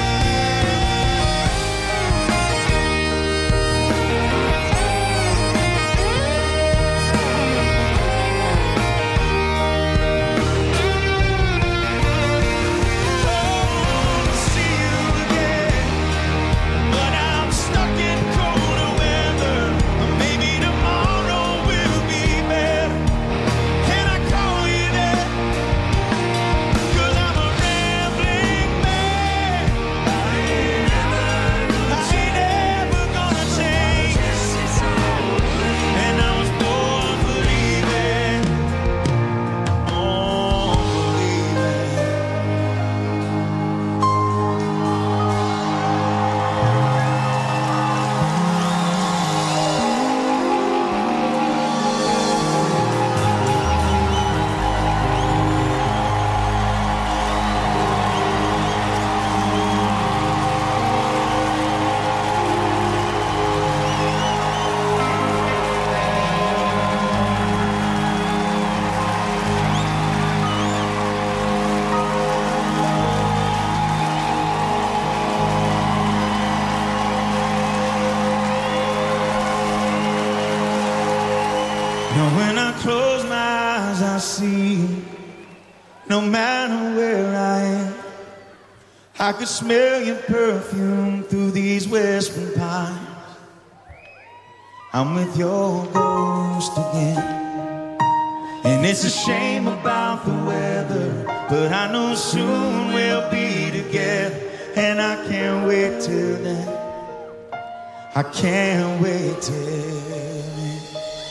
See you again, but I'm stuck in colder weather. Maybe tomorrow will be better. Can I call you there? 'Cause I'm a rambling man. I ain't never gonna change. And I was born for leaving. Born for leaving. Now when I close my eyes, I see you. No matter where I am, I could smell your perfume through these western pines. I'm with your ghost again, and it's a shame about the weather, but I know soon we'll be together, and I can't wait till then. I can't wait till then.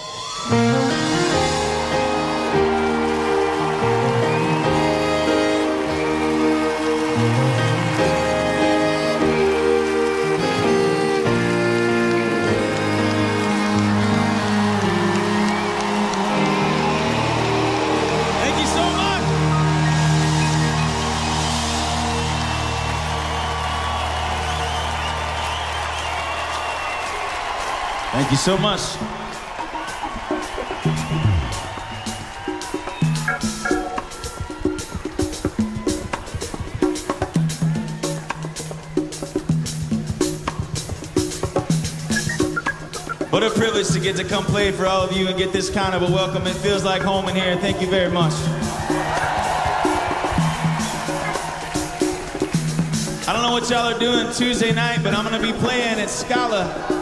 Thank you so much. Thank you so much. What a privilege to get to come play for all of you and get this kind of a welcome. It feels like home in here. Thank you very much. I don't know what y'all are doing Tuesday night, but I'm going to be playing at Scala.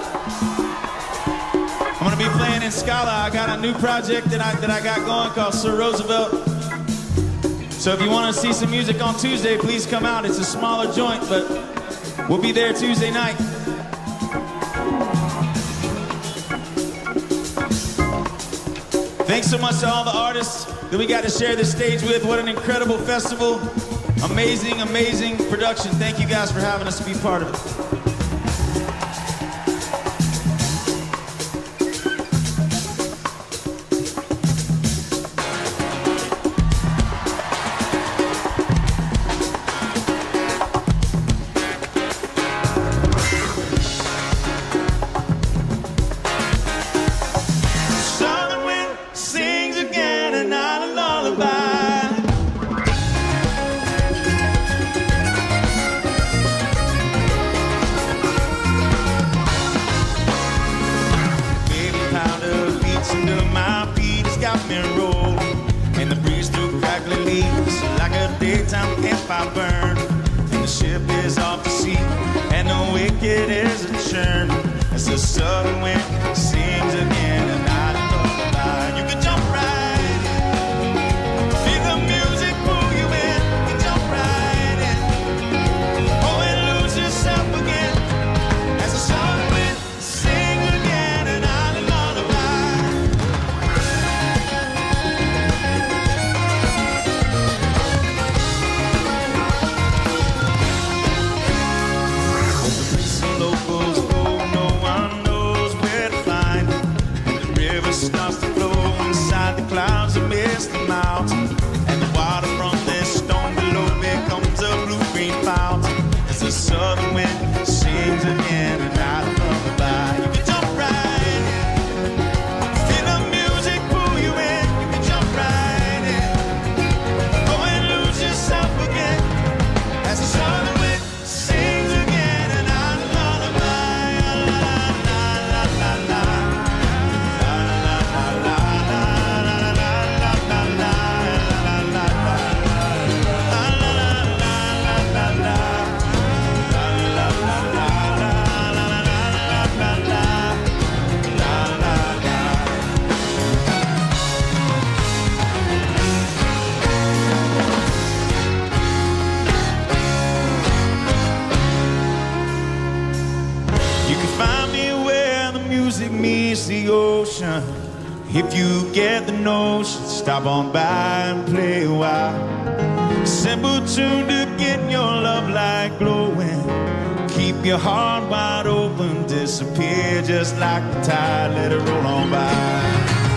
I'm going to be playing in Scala. I got a new project that I got going called Sir Roosevelt. So if you want to see some music on Tuesday, please come out. It's a smaller joint, but we'll be there Tuesday night. Thanks so much to all the artists that we got to share this stage with. What an incredible festival. Amazing, amazing production. Thank you guys for having us be part of it. If you get the notion, stop on by and play a while. Simple tune to get your love light glowing. Keep your heart wide open, disappear just like the tide, let it roll on by.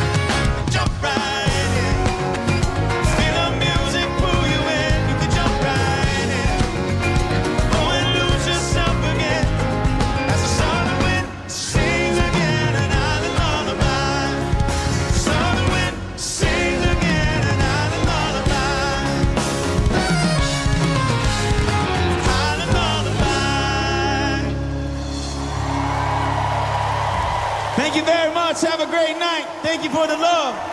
Thank you very much. Have a great night. Thank you for the love.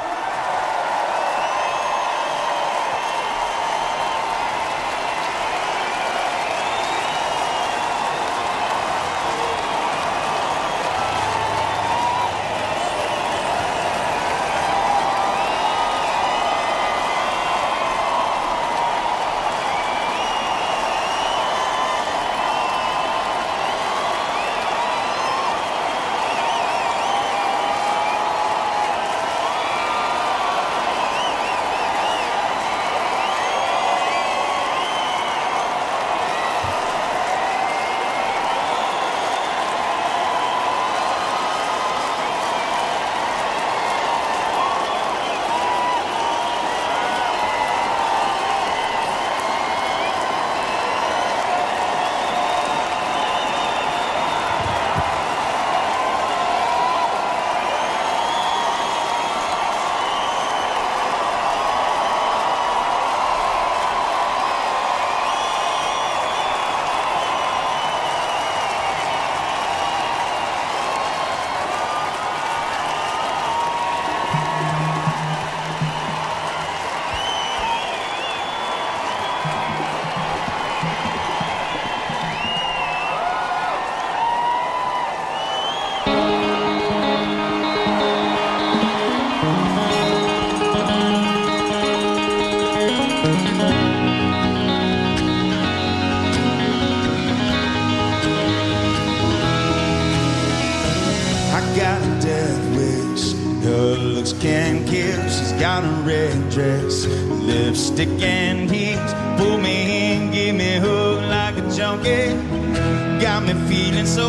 on a red dress, lipstick and heels. Pull me in, give me a hug like a junkie. Got me feeling so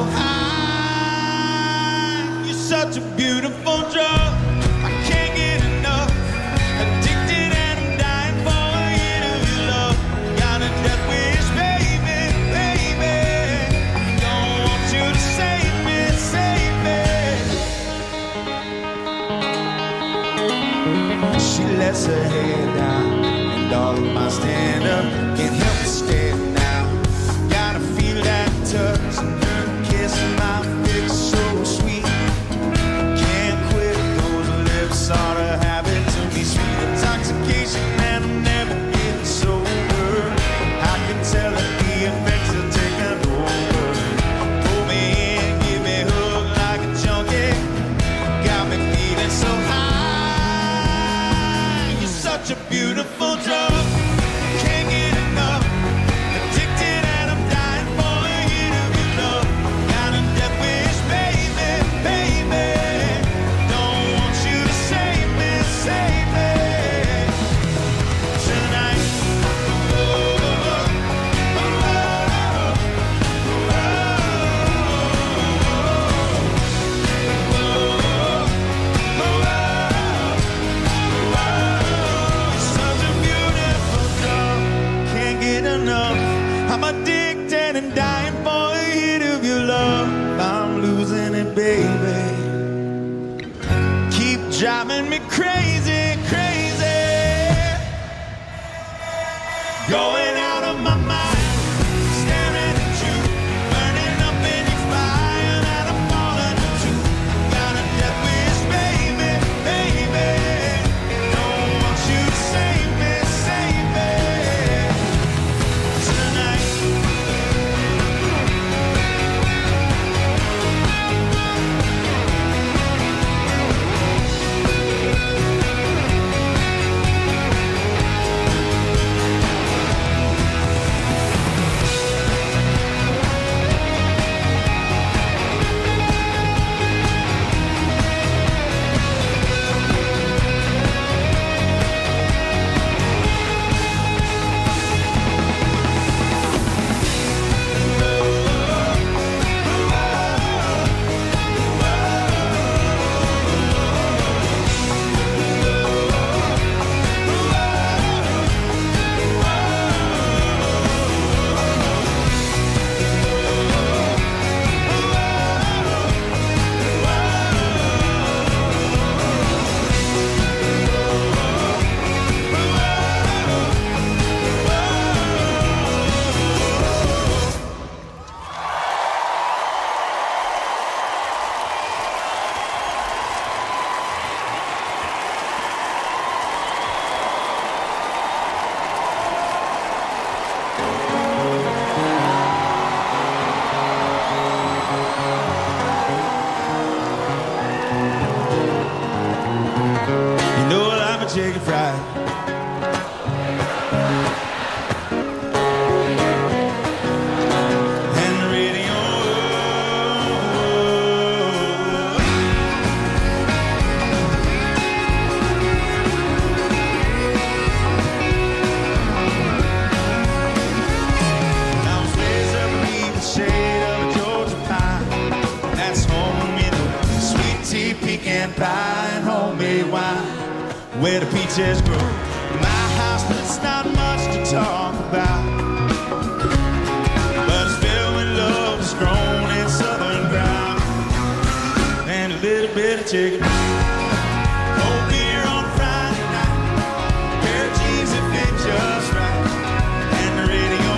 high. You're such a beautiful drug. I can't get enough. Addicted and I'm dying for a hit of your love. Got a death wish, baby, baby. Don't want you to save me, save me. She lets her head down, and all of my stand up can't help but stand now. Gotta feel that touch, her kiss, my fix so sweet. Can't quit those lips, ought to have it to me. Sweet intoxication, and I'm never getting sober. I can tell that the effects are taking over. Pull me in, give me a hug like a junkie. Got me feeling so high. You're such a beautiful drug. Can't get enough. Addicted and I'm dying for a hit of your love. Got a death wish, baby, baby. Don't want you to save me, save me. Tonight. Oh, oh, oh, such a beautiful drug. Can't get enough. I'm addicted and dying for a hit of your love. I'm losing it, baby. Keep driving me crazy, crazy. Going out of my mind, staring at you, burning up in your fire that I'm falling into. Got a death wish, baby, baby. Don't want you to save me, save me. Tonight. You know I'm a chicken fried. And the radio. I was raised up beneath the shade of a Georgia pine. That's home, you know, sweet tea, pecan pie, and homemade wine. Where the peaches grow. My house, but it's not much to talk about. But it's filled with love that's grown in southern ground. And a little bit of chicken. Cold beer on a Friday night. Pair of jeans that fit just right. And the radio.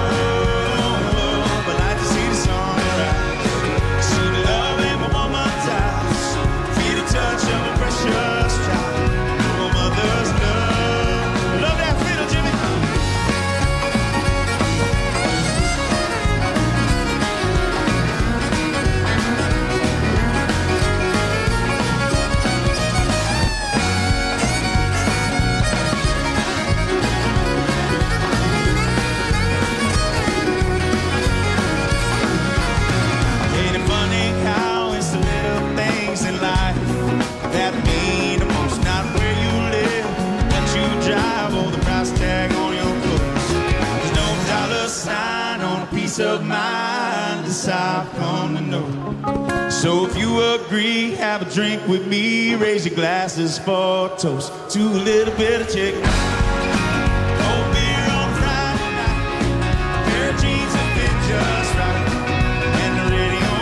But I like to see the sun rise. See the love in my woman ties. Feel the touch of a precious child. Mother's love. Love that fiddle, Jimmy. want peace of mind, this I've come to know. So if you agree, have a drink with me, raise your glasses for a toast to a little bit of chicken. Cold beer on Friday night, pair of jeans that fit just right, and the radio.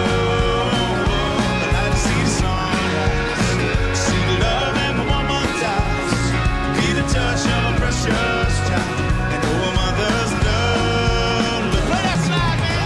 I like to see the sunrise, see the love and my woman's eyes, feel the touch of a precious child, and know a mother's love. Play that slide, man.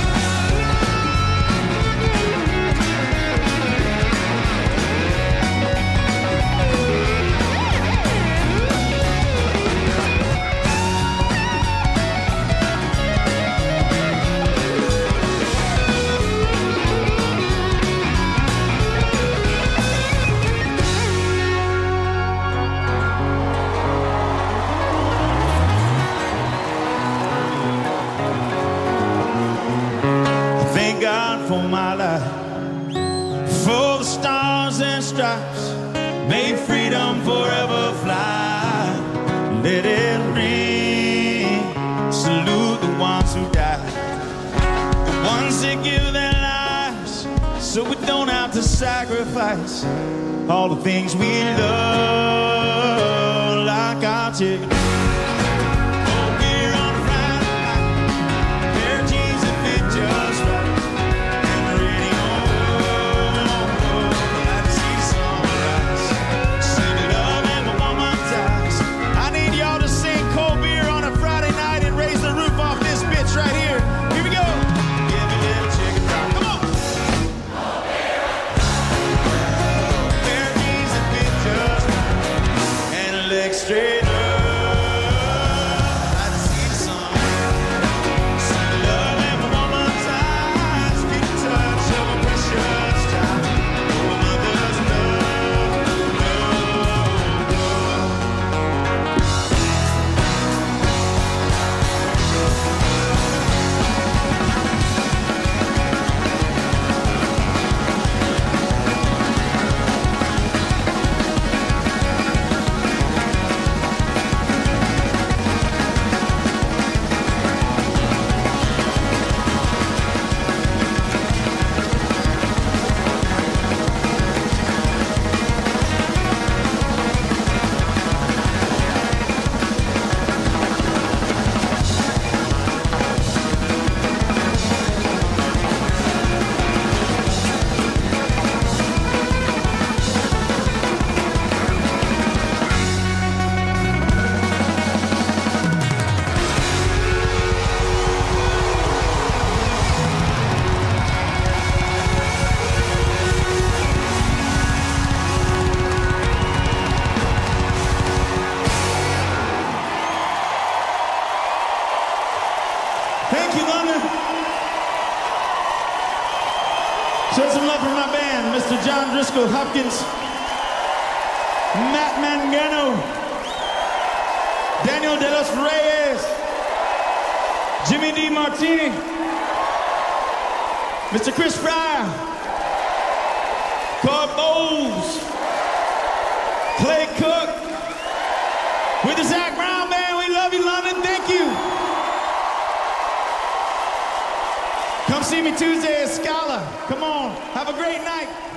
Thank God for my life, for the stars and stripes, may freedom forever fly. Let it ring, salute the ones who died, the ones that give their lives, so we don't have to sacrifice all the things we love, like our chicken. Straight up, I see the sun, see the love in my woman's eyes, feel the touch of a precious child, oh, a mother's Thank you, London. Show some love for my band, Mr. John Driscoll Hopkins, Matt Mangano, Daniel De Los Reyes, Jimmy D. Martini, Mr. Chris Fryer, Coy Bowles, Clay Cook, with the Zach Brown Band. We love you, London. Thank you. Come see me Tuesday at Scala. Come on. Have a great night.